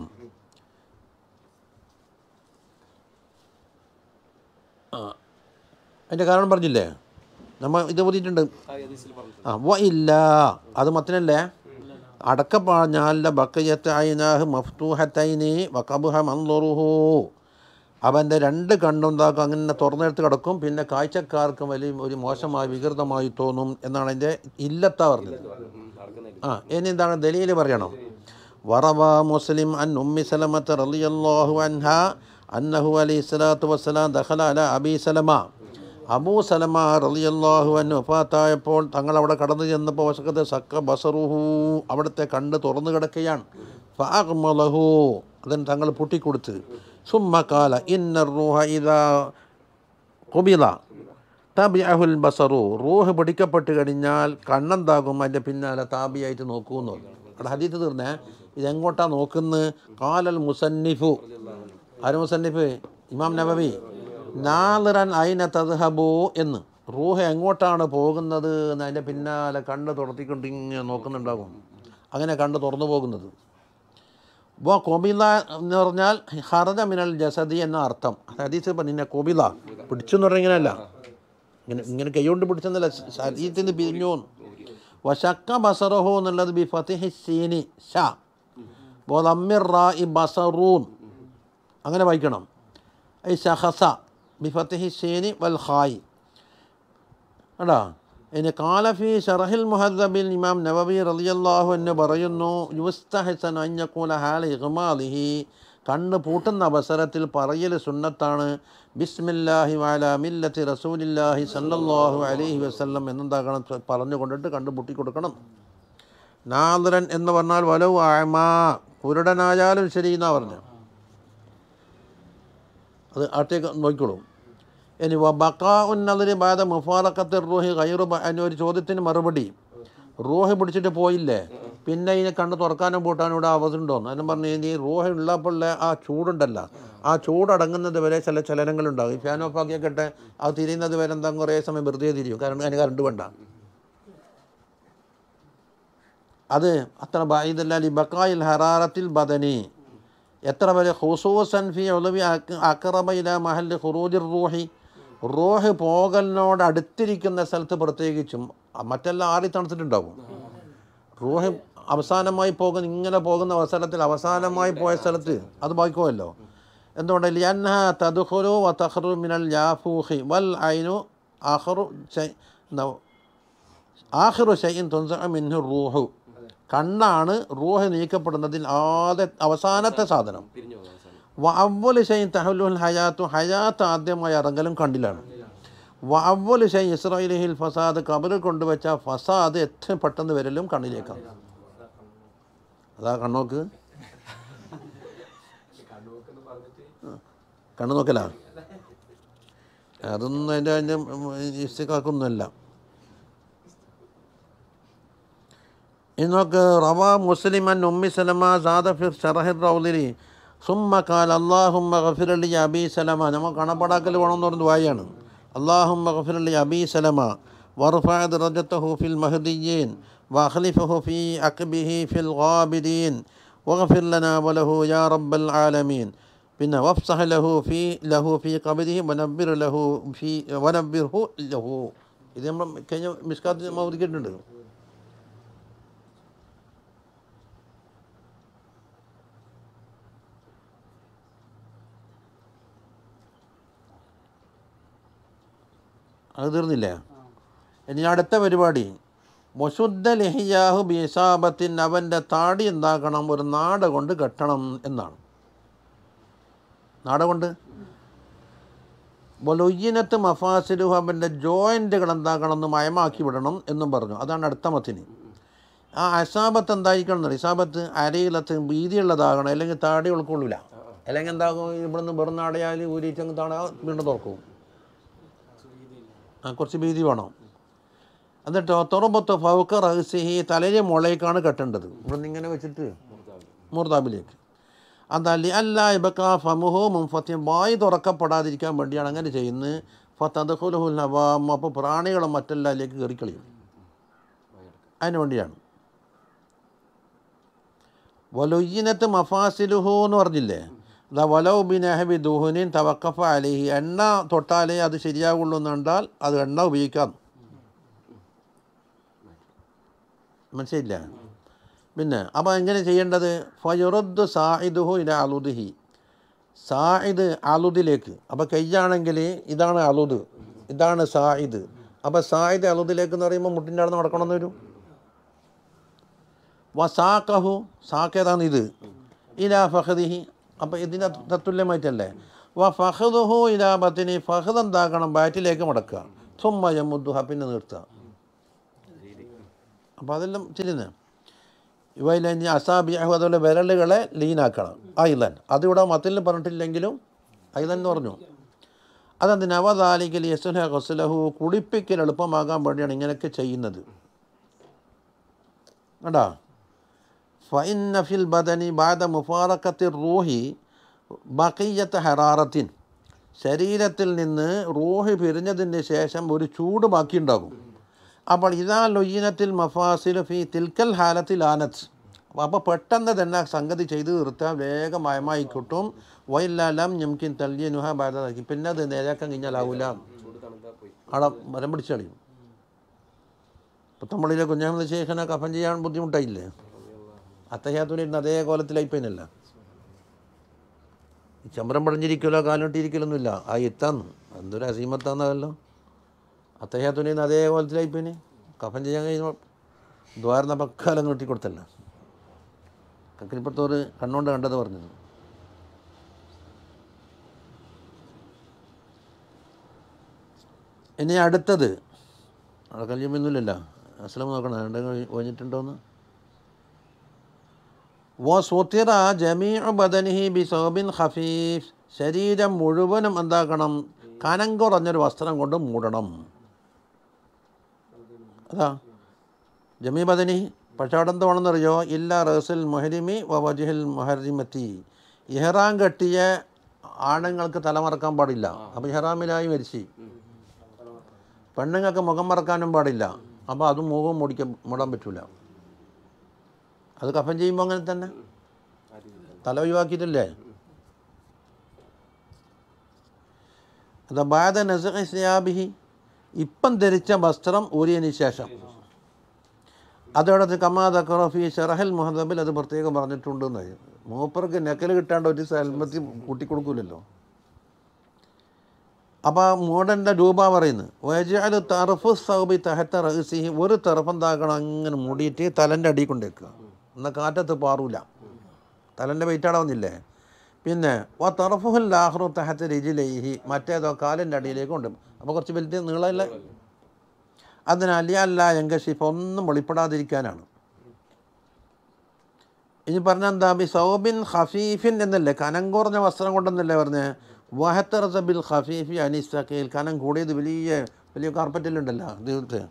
ആ അതിൻ്റെ കാരണം പറഞ്ഞില്ലേ, നമ്മൾ ഇത് ഓതിയിട്ടുണ്ട്. ആ വ ഇല്ല, അത് മത്തിനല്ലേ. അടക്കപ്പാഞ്ഞാൽ ബക്കയത്ത് ഐനാഹ് മഫ്തൂഹത്തൈനി വഖബ്ഹ മൻളുറുഹു, അവൻ്റെ രണ്ട് കണ്ണുണ്ടാക്കും അങ്ങനെ തുറന്നെടുത്ത് കിടക്കും, പിന്നെ കാഴ്ചക്കാർക്ക് വലിയ ഒരു മോശമായി വികൃതമായി തോന്നും എന്നാണ് അതിൻ്റെ ഇല്ലത്താ പറഞ്ഞത്. ആ ഇനി എന്താണ് ദലീൽ പറയണം. വറവ മുസ്ലിം അൻ ഉമ്മി സലമത്ത് റളിയല്ലാഹു അൻഹ അന്നഹു അലൈഹി സ്വലാത്തു വസ്സലാം ദഖല അല അബീ സലമ, അബൂ സലമ റളിയല്ലാഹു അൻഹു വഫാത്തായപ്പോൾ തങ്ങളവിടെ കടന്നു ചെന്നപ്പോൾ വശക്കത്ത് സക്ക ബസറുഹു, അവിടുത്തെ കണ്ണ് തുറന്നു കിടക്കുകയാണ്. ഫഅഗ്മലഹു, അതിന് തങ്ങൾ പൊട്ടിക്കൊടുത്ത്. സുമ്മ ഖാല ഇന്ന റൂഹ ഇദാ ഖുബില തബിഅഹുൽ ബസറു, റൂഹ് പിടിക്കപ്പെട്ട് കഴിഞ്ഞാൽ കണ്ണെന്താകും അതിൻ്റെ പിന്നാലെ താബിയായിട്ട് നോക്കുമെന്ന് പറഞ്ഞു. അവിടെ ഹദീത്ത് തീർന്നേ. ഇതെങ്ങോട്ടാണ് നോക്കുന്നത്? ഖാലൽ മുസന്നിഫു, ആര് മുസന്നിഫ്? ഇമാം നവവി. നാളിറൻ ഐന തദ്ഹബു എന്ന്, റൂഹ് എങ്ങോട്ടാണ് പോകുന്നത് എന്ന് അതിൻ്റെ പിന്നാലെ കണ്ണ് തുറത്തിക്കൊണ്ട് ഇങ്ങനെ നോക്കുന്നുണ്ടാകും. അങ്ങനെ കണ്ണ് തുറന്നു പോകുന്നത്. വ കൊബില എന്ന് പറഞ്ഞാൽ ഹറജ മിനൽ ജസദി എന്ന അർത്ഥം. ഹദീസ് ഇപ്പം നിന്നെ കൊബില പിടിച്ചു എന്ന് പറഞ്ഞാൽ ഇങ്ങനെയല്ല, ഇങ്ങനെ ഇങ്ങനെ കൈകൊണ്ട് പിടിച്ചെന്നല്ല, ശരീരത്തിൽ നിന്ന് പിരിഞ്ഞു. വശക്ക ബസറഹു എന്നുള്ളത് ബി ഫതിഹി സീനി ഷ വദമ്മിർ റാഇ ബസറൂൻ, അങ്ങനെ വായിക്കണം. ഐ ശഖസ ബി ഫതിഹി സീനി വൽ ഖായി. എടാ ഇനി കാലഫി ഷറഹിൽ മുഹദ്ദബിൽ ഇമാം നവവി റളിയല്ലാഹു അൻഹു പറയുന്നു, യുസ്തഹസൻ അൻ യഖൂല ഹാല ഇഗ്മാലിഹി കണ്ണ് പൂട്ടുന്ന അവസരത്തിൽ പറയൽ സുന്നത്താണ് ബിസ്മില്ലാഹി വഅലാ മില്ലത്തി റസൂലില്ലാഹി സല്ലല്ലാഹു അലൈഹി വസല്ലം എന്നെന്താക്കണം പറഞ്ഞു കൊണ്ടിട്ട് കണ്ണ് പൂട്ടി കൊടുക്കണം. നാദിറൻ എന്ന് പറഞ്ഞാൽ വലൗ അഅമാ, കുരുടനായാലും ശരി എന്നാ പറഞ്ഞു. അത് അട്ടേക്ക് നോക്കിക്കോളും. ഇനി ബക്കാ ഉന്നതിന് ബാധ മുഫാറക്കത്ത് റൂഹി ഗൈറു അതിന് ഒരു ചോദ്യത്തിന് മറുപടി, റൂഹ് പിടിച്ചിട്ട് പോയില്ലേ പിന്നെ ഇതിനെ കണ്ണ് തുറക്കാനും പൂട്ടാനും ഇവിടെ അവസരമുണ്ടോന്ന്. അതിനും പറഞ്ഞു ഇനി റൂഹ് ഉള്ളപ്പോൾ ആ ചൂടുണ്ടല്ലോ, ആ ചൂടടങ്ങുന്നത് വരെ ചില ചലനങ്ങളുണ്ടാകും. ഈ ഫാൻ ഓഫ് ആക്കിയൊക്കെ അത് തിരിയുന്നത് വരെ എന്താ കുറേ സമയം വെറുതെ തിരിയും, കാരണം അതിന് കറണ്ട് വേണ്ട. അത് അത്ര ബായിദല്ല ലി ബക്കായിൽ ഹറാറത്തിൽ ബദനി, എത്ര വരെ ഖുസൂസൻ ഫി ഉളവി അഖറബ ഇലാ മഹല്ലി ഖുറൂജിർ റൂഹി, റൂഹ് പോകലിനോട് അടുത്തിരിക്കുന്ന സ്ഥലത്ത് പ്രത്യേകിച്ചും. മറ്റെല്ലാം ആറി തണുത്തിട്ടുണ്ടാകും. റൂഹ് അവസാനമായി പോകുന്ന ഇങ്ങനെ പോകുന്ന അവസരത്തിൽ അവസാനമായി പോയ സ്ഥലത്ത് അത് ബാക്കിക്കുമല്ലോ. എന്തുകൊണ്ട് ലിഅന്നഹ തദ്ഖുലു വ തഖ്റു മിനൽ യാഫൂഖി വൽ ഐനു ആഖിറു ഷൈ ആഖിറു ഷൈഇൻ തുൻസഅ മിൻഹു റൂഹു, കണ്ണാണ് റൂഹ് നീക്കപ്പെടുന്നതിൽ ആദ്യ അവസാനത്തെ സാധനം. വ അവ്വലു ഷൈഇൻ തഹല്ലുൽ ഹയാത്തു, ഹയാത്ത് ആദ്യമായി ഇറങ്ങലും കണ്ണിലാണ്. വ അവ്വലു ഷൈഇൻ ഇസ്രായിലിഹിൽ ഫസാദ്, കബറിൽ കൊണ്ടുവച്ച ഫസാദ് ഏറ്റവും പെട്ടെന്ന് വരലും കണ്ണിലേക്കാണ്. അതാ കണ്ണോക്ക് കണ്ണു നോക്കലാ, അതൊന്നും അതിൻ്റെ അതിൻ്റെ ഇസ്തിഖാക്കൊന്നുമല്ല. ഇന്നൊക്കെ റവാ മുസ്ലിമൻ ഉമ്മി സലമ സാദ ഫിർ ഷറഹിർ റൗദിലി സുമ്മ ഖാൽ അല്ലാഹുമ്മ ഗഫിർ ലി അബീ സലമ. നമ്മൾ കണപ്പടാക്കൽ വേണമെന്ന് പറഞ്ഞ ദുആയാണ്. അല്ലാഹുമ്മ ഗഫിർ ലി അബീ സലമ വർഫഅ ദറജതഹു ഫിൽ മഹ്ദിയ്യീൻ വഖ്ലിഫഹു ഫീ അഖ്ബിഹി ഫിൽ ഗാബിദീൻ വഗ്ഫിർ ലനാ വലഹു യാ റബ്ബൽ ആലമീൻ. പിന്നെ വഫ്സഹ് ലഹു ഫീ ലഹു ഫീ ഖബ്രിഹി വനബ്ബിർ ലഹു ഫീ വനബ്ബിർഹു ലഹു. ഇത് നമ്മൾ കഴിഞ്ഞ മിസ്കാത്ത് മൗദിക്കിട്ടുണ്ട്. അത് തീർന്നില്ല. ഇനി അടുത്ത പരിപാടി മുശുദ്ധ ലഹിയാഹു ബിസാബത്തിൻ, അവൻ്റെ താടി എന്താക്കണം ഒരു നാട കൊണ്ട് കെട്ടണം എന്നാണ്. നാട കൊണ്ട് ബൊലുയ്യനത്ത് മഫാസിലുഹു, അവൻ്റെ ജോയിൻറ്റുകൾ എന്താക്കണം എന്ന് മയമാക്കി വിടണം എന്നും പറഞ്ഞു. അതാണ് അടുത്ത മത്തിന്. ആ അസാബത്ത് എന്തായിരിക്കണം എന്ന് പറയും. ഇസാബത്ത് അരയിലത്ത് വീതിയുള്ളതാകണം, അല്ലെങ്കിൽ താടി ഉൾക്കൊള്ളില്ല. അല്ലെങ്കിൽ എന്താകും, ഇവിടുന്ന് വെറുനാടയാൽ ഊരിച്ചങ്ങ് താണ വീണ്ടും തുറക്കും. ആ കുറച്ച് വീതി വേണം. എന്നിട്ടോ തുറബത്ത് ഫൗക്ക റഹ്സിഹി, തലയിലെ മുളയ്ക്കാണ് കെട്ടേണ്ടത്. ഇവിടുന്ന് ഇങ്ങനെ വെച്ചിട്ട് മുർദാബിലേക്ക്. അതല്ല അല്ല ഇബക്ക ഫമുഹു മുൻഫത്തി, വായി തുറക്കപ്പെടാതിരിക്കാൻ വേണ്ടിയാണ് അങ്ങനെ ചെയ്യുന്നത്. ഫതദ്ഖുലുഹുൽ ഹവാം, അപ്പോൾ പ്രാണികളും മറ്റെല്ലാത്തിലേക്ക് കയറിക്കളിയും. അതിന് വേണ്ടിയാണ്. വലുയ്യനത്ത് മഫാസിലുഹു എന്ന് പറഞ്ഞില്ലേ, ദ വലൗ ബിനഹബി ദുഹുനിൻ തവക്കഫ അലൈഹി, എണ്ണ തൊട്ടാലേ അത് ശരിയാകുള്ളൂ എന്ന് കണ്ടാൽ അത് എണ്ണ ഉപയോഗിക്കാം. മനസ്സിലില്ല. പിന്നെ അപ്പോൾ എങ്ങനെ ചെയ്യേണ്ടത്, ഫയുറദ്ദു സായിദുഹു ഇല അലുദിഹി, സായിദ് അലുദിലേക്ക്. അപ്പോൾ കയ്യാണെങ്കിൽ ഇതാണ് അലുദ്, ഇതാണ് സായിദ്. അപ്പോൾ സായിദ് അലുദിലേക്ക് എന്ന് പറയുമ്പോൾ മുട്ടിൻ്റെ അവിടെ നടക്കണമെന്ന് വരും. വ സാഖഹു, സാഖ് ഏതാണ് ഇത്, ഇലാ ഫഖദിഹി, അപ്പോൾ ഇതിൻ്റെ തത്തുല്യമായിട്ടല്ലേ. വ ഫഖദുഹു ഇലാ ബത്തിനി, ഫഖദ് എന്താക്കണം ബാറ്റിലേക്ക് മടക്കുക. സുമ്മ യമുദ്ദുഹ, പിന്നെ നിർത്തുക. അപ്പോൾ അതെല്ലാം ചെയ്യുന്നത്. ഇവയിൽ ഇനി അസാബിയഹു, അതുപോലെ വിരലുകളെ ലീനാക്കണം. ഐലൻ, അതിവിടെ മത്തിൽ പറഞ്ഞിട്ടില്ലെങ്കിലും ഐലൻ എന്ന് പറഞ്ഞു. അതെന്തിനാ, അവതാലിക്കൽ യസ്ലുഹ ഗസ്ലഹു, കുളിപ്പിക്കൽ എളുപ്പമാകാൻ വേണ്ടിയാണ് ഇങ്ങനെയൊക്കെ ചെയ്യുന്നത്. കേട്ടാ. ഫഇന്ന ഫിൽ ബദനി ബഅദ മുഫാറഖത്തി റൂഹി ബഖിയ്യത ഹറാറത്തിൻ, ശരീരത്തിൽ നിന്ന് റൂഹ് പിരിഞ്ഞതിന് ശേഷം ഒരു ചൂട് ബാക്കിയുണ്ടാകും. അപ്പോൾ ഇതാ ലൊയ്യനത്തിൽ മഫാസിലു ഫി തിൽക്കൽ ഹാലത്തിൽ ആനത്ത്, അപ്പോൾ പെട്ടെന്ന് തന്നെ സംഗതി ചെയ്ത് തീർത്താൽ വേഗം മയമായി കിട്ടും. വൈലാലം ഞംകിൻ തല്യനുഹ ബാധി, പിന്നെ അത് നേരാക്കാൻ കഴിഞ്ഞാലാവൂല, അവിടെ മരം പിടിച്ച് കളയും. പുത്തമ്പള്ളിയിലെ കുഞ്ഞാമത് ശേഖനെ കഫൻ ചെയ്യാൻ ബുദ്ധിമുട്ടായില്ലേ, അത്തഹ്യാത്തുലിരുന്ന് അതേ കോലത്തിലായിപ്പോയിനല്ല. ഈ ചമ്രം പടഞ്ഞിരിക്കലോ കാലിട്ടിരിക്കലൊന്നുമില്ല, ആ ഇത്താന്ന് എന്തൊരു അസീമത്താന്നല്ലോ. അത്തഹ്യാത്തുലിരുന്ന് അതേ കോലത്തിലായിപ്പോയിന് കഫൻ ചെയ്യാൻ കഴിയുമ്പോൾ ദ്വാരന്ന പക്കാലം നീട്ടിക്കൊടുത്തല്ല. കക്കിരിപ്പുറത്തോറ് കണ്ണുകൊണ്ട് കണ്ടത് പറഞ്ഞത്. ഇനി അടുത്തത് അവിടെ കല്യാണമൊന്നുമില്ലല്ലോ. അസ്ലം നോക്കണം ഉണ്ടെങ്കിൽ കഴിഞ്ഞിട്ടുണ്ടോയെന്ന്. വ സുത്തിറ ജമീഉ ബദനിഹി ബി സൗബിൻ ഖഫീഫ്, ശരീരം മുഴുവനും എന്താക്കണം, കനം കുറഞ്ഞൊരു വസ്ത്രം കൊണ്ട് മൂടണം. അതാ ജമീ ബദനി. പക്ഷെ അവിടെ എന്ത് വേണമെന്നറിയോ, ഇല്ല റസുൽ മുഹരിമി വ വജ്ഹിൽ മുഹരിമത്തി, ഇഹ്റാം കെട്ടിയ ആണുങ്ങൾക്ക് തലമറക്കാൻ പാടില്ല. അപ്പോൾ ഇഹ്റാമിലായി മരിച്ചു. പെണ്ണുങ്ങൾക്ക് മുഖം മറക്കാനും പാടില്ല. അപ്പോൾ അതും മുഖം മൂടിക്കാൻ മൂടാൻ പറ്റില്ല. അത് കഫൻ ചെയ്യുമ്പോൾ അങ്ങനെ തന്നെ തല ഒഴിവാക്കിയിട്ടില്ലേ. അത് ബാദ നസ്ഖി സിയാബിഹി, ഇപ്പം ധരിച്ച വസ്ത്രം ഊരിയതിന് ശേഷം. അതോടത്ത് കമാ ദക്കറഫി ഷറഹൽ മുഹദബിൽ അത് പ്രത്യേകം പറഞ്ഞിട്ടുണ്ടെന്ന്. മൂപ്പർക്ക് നെക്കൽ കിട്ടാണ്ട് ഒരു സൽമത്തി കൂട്ടിക്കൊടുക്കില്ലല്ലോ. അപ്പോൾ മൂടൻ്റെ രൂപ പറയുന്നത് വജഅൽ തർഫു സൗബി തഹത്ത റഅസിഹി, ഒരു തർഫ് എന്താക്കണം അങ്ങനെ മൂടിയിട്ട് തലൻ്റെ അടിയിൽ കൊണ്ടേക്കുക. എന്നാൽ കാറ്റത്ത് പാറൂല, തലൻ്റെ വെയിറ്റാടെ വന്നില്ലേ. പിന്നെ വ തർഫുൽ ആഖിറു തഹത്ത റിജ്ലൈഹി, മറ്റേതോ കാലിൻ്റെ അടിയിലേക്ക് കൊണ്ട്. അപ്പോൾ കുറച്ച് വലുത് നീളമല്ല. അതിനാൽ അല്ല എങ്കഷിഫ്, ഒന്നും വെളിപ്പെടാതിരിക്കാനാണ്. ഇനി പറഞ്ഞെന്താ, ബി സൗബിൻ ഖഫീഫിൻ എന്നല്ലേ, കനം കുറഞ്ഞ വസ്ത്രം കൊണ്ടെന്നല്ലേ പറഞ്ഞേ. വഹത്തറസ ബിൽ ഖഫീഫി അനിസ്തഖീൽ, കനം കൂടിയത് വലിയ വലിയ കാർപ്പറ്റിലുണ്ടല്ലോ ദൈവത്തെ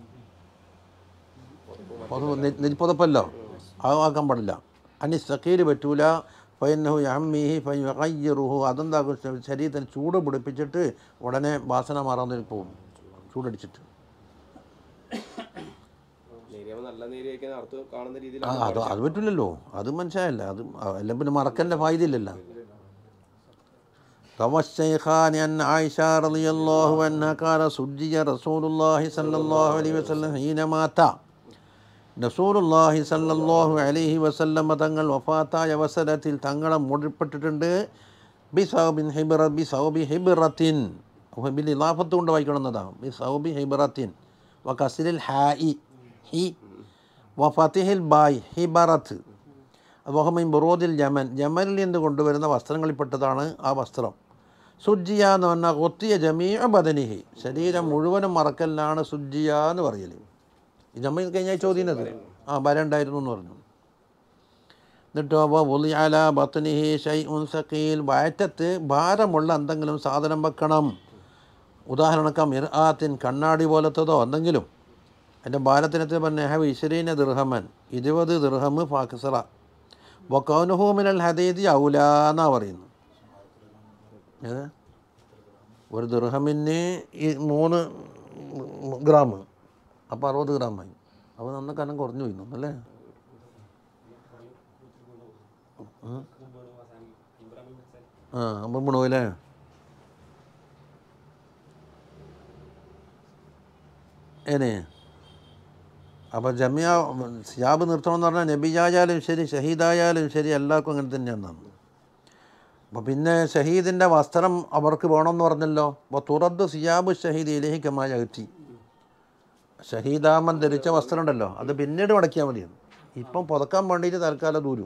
നെരിപ്പുതപ്പല്ലോ, അത് ആക്കാൻ പാടില്ല. അനിസ്തഖീൽ പറ്റൂല. ഫൈനഹു യഅമ്മിഹി ഫയുഗയ്യിറുഹു, അതെന്താകും ശരീരത്തിന് ചൂട് പിടിപ്പിച്ചിട്ട് ഉടനെ വാസന മാറാൻ പോകും, ചൂടടിച്ചിട്ട്. ആ അത് അത് പറ്റില്ലല്ലോ, അത് മനസ്സിലായല്ല. അത് എല്ലാം പിന്നെ മറക്കലിൻ്റെ ഫായിദയില്ലല്ലോ. روى الشيخان أن عائشة رضي الله عنها قال سجي رسول الله صلى الله عليه وسلم حين مات, റസൂലുള്ളാഹി സല്ലല്ലാഹു അലൈഹി വസല്ലം തങ്ങൾ വഫാത്തായ അവസരത്തിൽ തങ്ങളെ മൂടപ്പെട്ടിട്ടുണ്ട്. ബി സൗബിൻ ഹിബ്റ ബി സൗബി ഹിബ്റത്തിൻ, ബിൽ ഇളാഫത്ത് കൊണ്ട് വായിക്കണമെന്നതാണ്. ബി സൗബി ഹിബ്റത്തിൻ വ കസ്രിൽ ഹാഇ ഹി വ ഫതിഹിൽ ബായ് ഹിബറത്ത് വഹമിൻ ബുറൂദിൽ യമൻ, യമനിൽ നിന്ന് കൊണ്ടുവരുന്ന വസ്ത്രങ്ങളിൽപ്പെട്ടതാണ് ആ വസ്ത്രം. സുജ്ജിയ എന്ന് പറഞ്ഞാൽ കൊത്തിയ ജമീഅ ബദനിഹി, ശരീരം മുഴുവനും മറക്കലിനാണ് സുജ്ജിയ എന്ന് പറയൽ. നമ്മൾ കഴിഞ്ഞ ചോദ്യത് ആ വരണ്ടായിരുന്നു എന്ന് പറഞ്ഞു. എന്നിട്ടോ വുളി അല ബത്നിഹി ഷൈഉൻ സഖീൽ, വയറ്റത്ത് ഭാരമുള്ള എന്തെങ്കിലും സാധനം വെക്കണം. ഉദാഹരണക്കം മിർആത്തിൻ, കണ്ണാടി പോലത്തതോ എന്തെങ്കിലും. എൻ്റെ ഭാരത്തിനകത്ത് പറഞ്ഞ ഹവ് ഇശ്രീന ദിർഹമൻ, ഇരുപത് ദിർഹം ഫാക്സറ വക്കൗനുഹു മിനൽ ഹദീദി ഔലാ എന്നാ പറയുന്നു. ഏത് ഒരു ദിർഹമിന് ഈ മൂന്ന് ഗ്രാം, അപ്പോൾ അറുപത് ഗ്രാമായി. അപ്പോൾ നന്ന കനം കുറഞ്ഞു പോയിരുന്നു അല്ലേ. ആ അപ്പം ഗുണമല്ലേ. ഏനെ അപ്പോൾ ജമിയ സിയാബ് നിർത്തണമെന്ന് പറഞ്ഞാൽ നബിയായാലും ശരി ഷഹീദായാലും ശരി എല്ലാവർക്കും അങ്ങനെ തന്നെയാണ്. അപ്പോൾ പിന്നെ ഷഹീദിൻ്റെ വസ്ത്രം അവർക്ക് വേണമെന്ന് പറഞ്ഞല്ലോ. അപ്പോൾ തുറദ് സിയാബ് ഷഹീദ് ഇലഹി കമാ യഅതി, ഷഹീദാമൻ ധരിച്ച വസ്ത്രം ഉണ്ടല്ലോ അത് പിന്നീട് മടക്കിയാൽ മതിയാണ്. ഇപ്പം പുതക്കാൻ വേണ്ടിയിട്ട് തൽക്കാലം ദൂരും,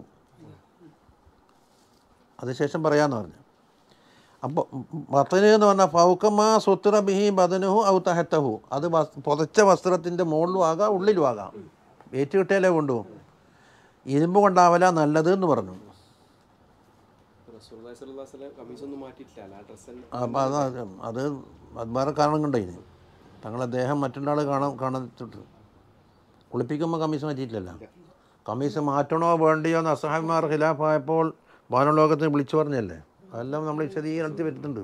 അതിനുശേഷം പറയാമെന്ന് പറഞ്ഞു. അപ്പോൾ ബത്തന് എന്ന് പറഞ്ഞാൽ ഫൗക്കമാ സുത്ര ബിഹി ബദനുഹു ഔ തഹത്തഹു, അത് പുതച്ച വസ്ത്രത്തിൻ്റെ മുകളിലും ആകാം ഉള്ളിലും ആകാം, ഏറ്റ് കിട്ടിയാലേ കൊണ്ടു. ഇരുമ്പ് കൊണ്ടാവല നല്ലത് എന്ന് പറഞ്ഞു. അപ്പം അത് അത് അത് വേറെ കാരണം കൊണ്ടതിന് തങ്ങളെ ദേഹം മറ്റൊരാൾ കാണാൻ കാണത്തിട്ട് കുളിപ്പിക്കുമ്പോൾ കമ്മീസ് മാറ്റിയിട്ടില്ലല്ലോ. കമ്മീസ് മാറ്റണോ വേണ്ടിയോ എന്ന് അസഹാബിമാർ ഖിലാഫായപ്പോൾ വാനലോകത്തിന് വിളിച്ചു പറഞ്ഞല്ലേ. അതെല്ലാം നമ്മൾ വിശദീകരണത്തിൽ വരുന്നുണ്ട്.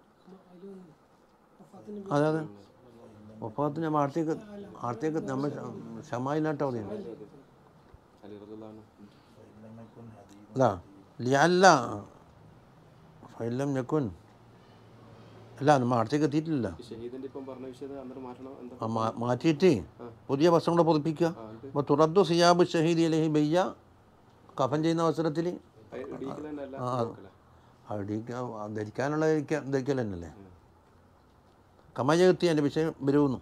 അതെ അതെ ഒപ്പത്തിന് നമ്മൾ ആർത്തിക്ക് ആർത്തിക്ക് നമ്മൾ ഷമായിലാട്ടോ മതിയാണ്. അല്ല ലിയല്ല ഫൈലം ഞെക്കുൻ അല്ല നമ്മൾ ആർത്തിക്ക് എത്തിയിട്ടില്ല. മാറ്റിയിട്ട് പുതിയ വസ്ത്രം കൂടെ പൊതിപ്പിക്കുക. അപ്പോൾ തുറദ്ദു സിയാബ് ഷഹീദ് അലഹി ബയ്യ, കഫൻ ചെയ്യുന്ന അവസരത്തിൽ ആ അടിക്കാൻ ധരിക്കാനുള്ള ധരിക്കൽ തന്നെയല്ലേ. കമയത്തി എൻ്റെ വിഷയം വരുന്നു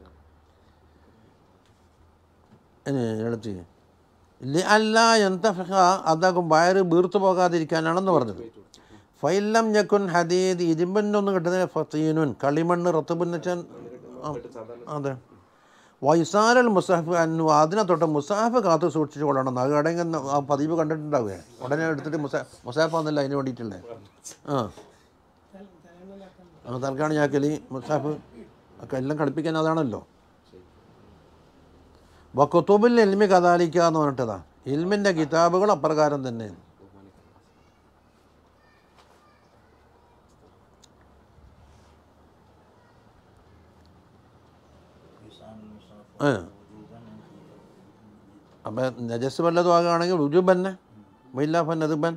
എടുത്ത് ഇല്ല അല്ല എന്താ അതാകും വയറ് വീർത്തു പോകാതിരിക്കാനാണെന്ന് പറഞ്ഞത്. ഫൈലം ഞക്കുൻ ഹദീദ് ഇരുമ്പനൊന്നും കിട്ടുന്നത് ഫീനുൻ കളിമണ്ണ് റത്തുബെന്ന് വെച്ചാൽ അതെ വൈസാരൽ മുസാഫ് അന്നു അതിനെ തൊട്ട് മുസാഫ് കാത്തു സൂക്ഷിച്ചു കൊള്ളണം. അത് അടങ്ങുന്ന ആ പതിവ് കണ്ടിട്ടുണ്ടാവുക ഉടനെ എടുത്തിട്ട് മുസാ മുസാഫാന്നല്ല അതിന് വേണ്ടിയിട്ടുള്ളത്. ആ ആ തൽക്കാണ് ഞാക്കലി മുസാഫ് ഒക്കെ എല്ലാം കളിപ്പിക്കാൻ അതാണല്ലോ. വക്കുത്തുബിൽ ഇൽമി കഥാലിക്കുക എന്ന് പറഞ്ഞിട്ടതാ. ഇൽമിൻ്റെ കിതാബുകൾ അപ്രകാരം തന്നെ. ആ അപ്പം നജസ് വല്ലതും ആകുകയാണെങ്കിൽ റുജുബന്നെ വൈലാഫൻ അതുബൻ.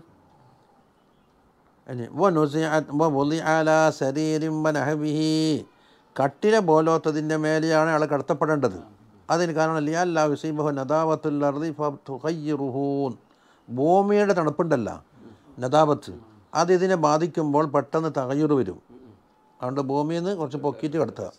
കട്ടിലെ പോലോത്തതിൻ്റെ മേലെയാണ് ആൾ കടത്തപ്പെടേണ്ടത്. അതിന് കാരണം ലിയല്ലാ വിസീബഹു നദാവത്തുൽ അർദി ഫതുഖയ്യിറുഹൂൻ, ഭൂമിയുടെ തണുപ്പുണ്ടല്ല നദാവത്ത്, അത് ഇതിനെ ബാധിക്കുമ്പോൾ പെട്ടെന്ന് തകയ്യുറ് വരും. അതുകൊണ്ട് ഭൂമിയിൽ നിന്ന് കുറച്ച് പൊക്കിയിട്ട് കിടത്തുക.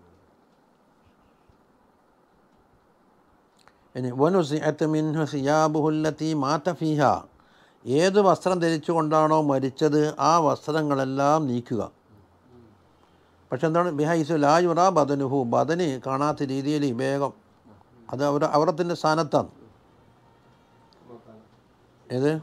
ഇനി വനുസിഅത മിൻഹു സിയാബുഹു അല്ലതി മാത ഫീഹ, ഏത് വസ്ത്രം ധരിച്ചുകൊണ്ടാണോ മരിച്ചത് ആ വസ്ത്രങ്ങളെല്ലാം നീക്കുക. പക്ഷെ എന്താണ് ബിഹൈസു ലാ യുറാ ബദനുഹു, ബദന് കാണാത്ത രീതിയിൽ വേഗം അത് അവർ അവറത്തിൻ്റെ സ്ഥാനത്താണ്. ഏത്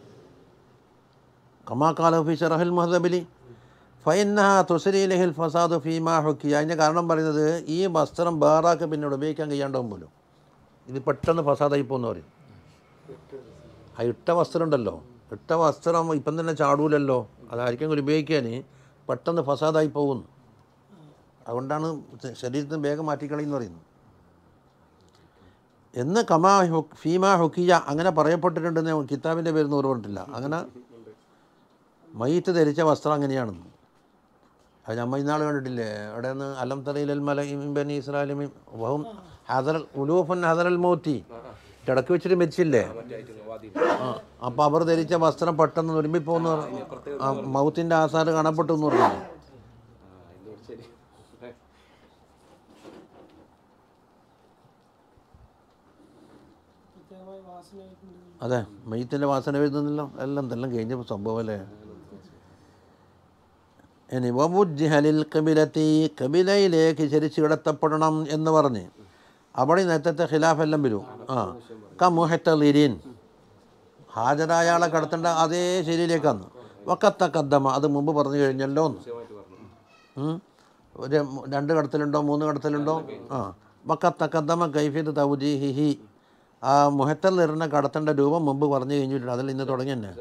കമാ ഖാല ഫീ ശറഹുൽ മുഹദബിലി ഫഇന്നഹാ തുസ്രി ലഹിൽ ഫസാദു ഫീമാ ഹുക്കിയ. അതിൻ്റെ കാരണം പറയുന്നത് ഈ വസ്ത്രം വേറാക്ക് പിന്നീട് ഉപയോഗിക്കാൻ കഴിയാണ്ടാവും പോലും. ഇത് പെട്ടെന്ന് ഫസാദായി പോകുന്ന പറയും. ആ ഇട്ട വസ്ത്രം ഉണ്ടല്ലോ, ഇട്ട വസ്ത്രം ഇപ്പം തന്നെ ചാടൂലല്ലോ, അതായിരിക്കും ഉപയോഗിക്കാൻ പെട്ടെന്ന് ഫസാദായി പോകുന്നു. അതുകൊണ്ടാണ് ശരീരത്തിന് വേഗം മാറ്റിക്കളയെന്ന് പറയുന്നത്. എന്ന് കമാ ഹു ഫീമാ ഹുക്കിയ അങ്ങനെ പറയപ്പെട്ടിട്ടുണ്ടെന്ന് കിതാബിൻ്റെ പേര് നൂറ് പറഞ്ഞിട്ടില്ല. അങ്ങനെ മയ്യത്ത് ധരിച്ച വസ്ത്രം അങ്ങനെയാണെന്ന്. അത് നമ്മൾ ഇന്നാൾ കണ്ടിട്ടില്ലേ, അവിടെ നിന്ന് അലം തറയിൽ മല ബനി ഇസ്രായേലും വഹും ഹദർ ഉലൂഫൻ ഹദറൽ മൗത്തി, കിടക്ക് വെച്ചിട്ട് മരിച്ചില്ലേ. ആ അപ്പോൾ അവർ ധരിച്ച വസ്ത്രം പെട്ടെന്ന് ഒരുമ്പിപ്പോന്ന് ആ മൗത്തിൻ്റെ ആസാറ് കാണപ്പെട്ടു എന്ന് പറഞ്ഞു. അതെ, മയ്യത്തിൻ്റെ വാസന വരുന്നില്ല, എല്ലാം എന്തെല്ലാം കഴിഞ്ഞപ്പോൾ സംഭവം അല്ലേ. ഇനി വബുജ്ജിഹലിൽ കബിലത്തി, കബിലയിലേക്ക് ചരിച്ച് കിടത്തപ്പെടണം എന്ന് പറഞ്ഞ് അവിടെ നേരത്തെ ഖിലാഫ് എല്ലാം വരും. ആ കമുഹത്തലിരീൻ, ഹാജരായ ആളെ കടത്തേണ്ട അതേ ശരിയിലേക്കാന്ന്. വക്കത്ത കദ്ദമ, അത് മുമ്പ് പറഞ്ഞു കഴിഞ്ഞല്ലോ. ഒരു രണ്ട് കടത്തലുണ്ടോ മൂന്ന് കടത്തലുണ്ടോ? ആ വക്കത്ത കദ്ദമ കൈഫിയത്ത് തൗജീഹിഹി, ആ മുഹത്തലിറിനെ കടത്തേണ്ട രൂപം മുമ്പ് പറഞ്ഞു കഴിഞ്ഞിട്ടുണ്ട്. അതിൽ ഇന്ന് തുടങ്ങി തന്നെ.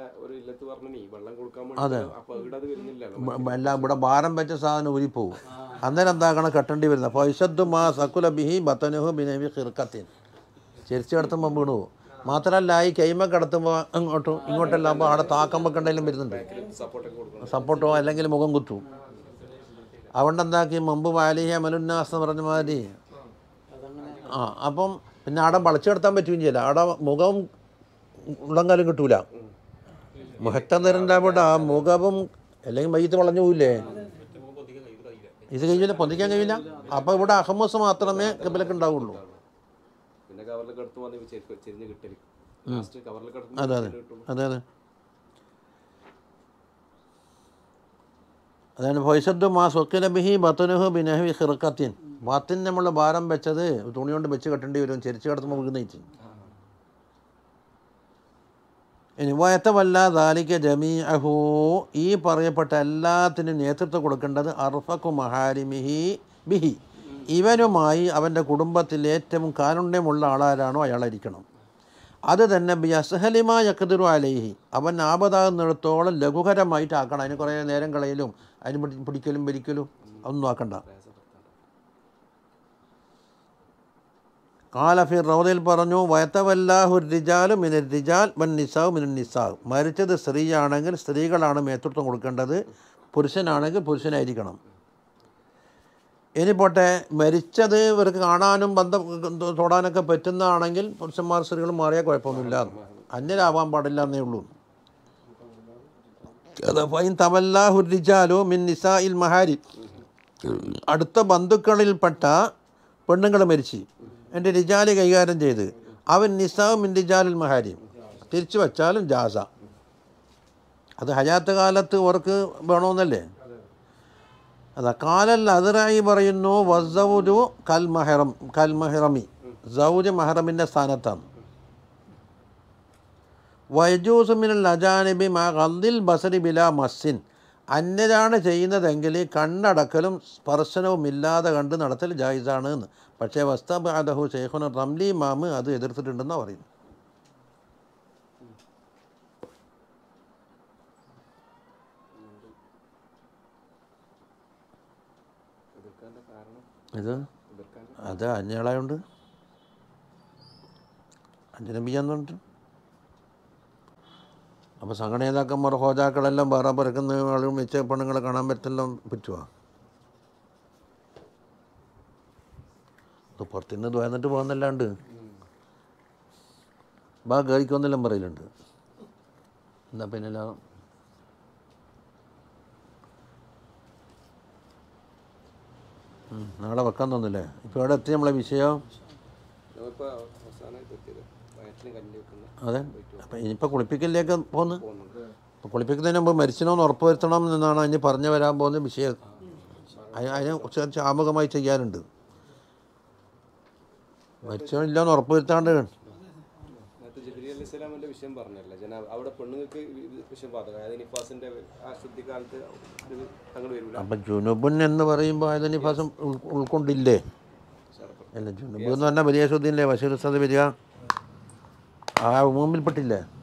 അതെ, എല്ലാം ഇവിടെ ഭാരം വെച്ച സാധനം ഊരിപ്പോവും. അന്നേരം എന്താക്കണം കെട്ടേണ്ടി വരുന്നത്. ഫൈസദ്ദു മാ സകുല ബിഹി ബതനുഹു ബിനബി ഖിർഖത്തിൻ, ചെരിച്ച് കിടത്തുമ്പോൾ വീണു പോകും. മാത്രമല്ല ഈ കൈമ കിടത്തുമ്പോൾ അങ്ങോട്ടും ഇങ്ങോട്ടെല്ലാം ആകുമ്പോൾ അവിടെ താക്കം വെക്കേണ്ടതിലും വരുന്നുണ്ട്, സപ്പോർട്ടോ അല്ലെങ്കിൽ മുഖം കുത്തു. അതുകൊണ്ട് എന്താക്കി മുമ്പ് വാലിഹ മലുന്നാസ് എന്ന് പറഞ്ഞ മാതിരി. ആ അപ്പം പിന്നെ അവിടെ വളച്ചു കിടത്താൻ പറ്റുകയും ചെയ്യില്ല. അവിടെ മുഖവും ഉള്ളങ്കാലും കിട്ടൂല. മുഹത്തറിൻ്റെ അവിടെ ആ മുഖവും അല്ലെങ്കിൽ മയ്യത്ത് വളഞ്ഞു പോയില്ലേ, ഇത് കഴിയില്ല, പൊന്തിക്കാൻ കഴിയില്ല. അപ്പോൾ ഇവിടെ അഹമ്മസ് മാത്രമേ കബിലൊക്കെ ഉണ്ടാവുള്ളൂ. അതെ അതെ അതെ അതെ അതാണ് ഫൈസദ്ദു മാ സുക്കില ബിഹി ബത്തനുഹു ബിനഹ്വി ഖിർഖത്തിൻ, ബാത്തിൻ നമ്മൾ ഭാരം വെച്ചത് തുണി കൊണ്ട് വെച്ച് കെട്ടേണ്ടി വരും, ചെരിച്ച് കിടത്തുമ്പോൾ വീഴുന്നേച്ച്. ഇനി വയത്തവല്ല ദാലിക ജമീഅഹു, ഈ പറയപ്പെട്ട എല്ലാത്തിനും നേതൃത്വം കൊടുക്കേണ്ടത് അർഫഖു മഹാരിമിഹി ബിഹി, ഇവനുമായി അവൻ്റെ കുടുംബത്തിൽ ഏറ്റവും കാരുണ്യമുള്ള ആളാരാണോ അയാളായിരിക്കണം. അത് തന്നെ ബി അസ്ഹലിമാ യഖ്ദിറു അലൈഹി, അവൻ ആപതാകുന്നിടത്തോളം ലഘുകരമായിട്ട് ആക്കണം. അതിന് കുറേ നേരം കളയലും അതിന് പിടിക്കലും ഭരിക്കലും ഒന്നും ആക്കണ്ട. കാലഫി റൗദയിൽ പറഞ്ഞു വയത്തവല്ലാഹു റിജാലു മിനൽ റിജാൽ വൻ നിസാഉ മിനൻ നിസാഉ, മരിച്ചത് സ്ത്രീയാണെങ്കിൽ സ്ത്രീകളാണ് നേതൃത്വം കൊടുക്കേണ്ടത്, പുരുഷനാണെങ്കിൽ പുരുഷനായിരിക്കണം. ഇനി പോട്ടെ, മരിച്ചത് ഇവർക്ക് കാണാനും ബന്ധം തൊടാനൊക്കെ പറ്റുന്നതാണെങ്കിൽ പുരുഷന്മാർ സ്ത്രീകൾ മാറിയാൽ കുഴപ്പമൊന്നുമില്ല, അന്യരാവാൻ പാടില്ല എന്നേ ഉള്ളൂ. അത് ഫൈൻ തവല്ലാഹു റിജാലു മിൻ നിസാഇൽ മഹാരി, അടുത്ത ബന്ധുക്കളിൽപ്പെട്ട പെണ്ണുങ്ങൾ മരിച്ച് എൻ്റെ റിജാല് കൈകാര്യം ചെയ്ത് അവൻ നിസാഉ മിൻ റിജാലുൽ മഹാരി, തിരിച്ചു വച്ചാലും ജാസ. അത് ഹയാത്ത് കാലത്ത് അവർക്ക് വേണമെന്നല്ലേ. അതാ കാലൽ അതിറായി പറയുന്നു വസ്സൗജു കൽ മഹറം കൽ മഹറമി, സൗജ് മഹറമിൻ്റെ സ്ഥാനത്താണ്. വയജൂസു മിനൽ അജാനിബി മാ ഗദ്ദിൽ ബസരി ബിലാ മസ്സിൻ, അന്യരാണ് ചെയ്യുന്നതെങ്കിൽ കണ്ണടക്കലും സ്പർശനവും ഇല്ലാതെ കണ്ട് നടത്തൽ ജായിസാണ് എന്ന്. പക്ഷേ വസ്തബഅദഹു ശൈഖുന റംലി ഇമാമ് അത് എതിർത്തിട്ടുണ്ടെന്നാണ് പറയുന്നത്. ഇത് അത് അന്യയാളായുണ്ട്, അഞ്ജനബിയാന്ന് പറഞ്ഞിട്ട്. അപ്പോൾ സംഘ നേതാക്കന്മാർ ഹോജാക്കളെല്ലാം വേറെ പിറക്കുന്ന ആളും വെച്ച പെണ്ണുങ്ങളെ കാണാൻ പറ്റെല്ലാം പറ്റുമോ? അത് പുറത്തുനിന്ന് ദ്വാന്നിട്ട് പോകുന്നല്ലാണ്ട് ബാ കഴിക്കുമെന്നെല്ലാം പറയലുണ്ട്. എന്താ പിന്നെല്ലാം നാളെ വെക്കാൻ തോന്നില്ലേ? ഇപ്പോൾ എവിടെ എത്തി നമ്മളെ വിഷയം? അതെ. അപ്പം ഇനിയിപ്പോൾ കുളിപ്പിക്കലിലേക്ക് പോന്ന്. അപ്പോൾ കുളിപ്പിക്കുന്നതിന് മുമ്പ് മരിച്ചനോന്ന് ഉറപ്പ് വരുത്തണം എന്നാണ് അതിന് പറഞ്ഞു വരാൻ പോകുന്ന വിഷയം. അതിനെ കുറച്ച് ആമുഖമായി ചെയ്യാനുണ്ട്. മരിച്ചവനില്ലാന്ന് ഉറപ്പ് വരുത്താണ്ട് അപ്പം ജുനുബുൻ എന്ന് പറയുമ്പോൾ ആയത് നിഫാസം ഉൾക്കൊണ്ടില്ലേ? അല്ല, ജുനുബ് എന്ന് പറഞ്ഞാൽ വലിയ ശുദ്ധിയില്ലേ? ബഷീർ ഉസ്താദ് വരിക ആ ഉമൂമിൽപ്പെട്ടില്ലേ?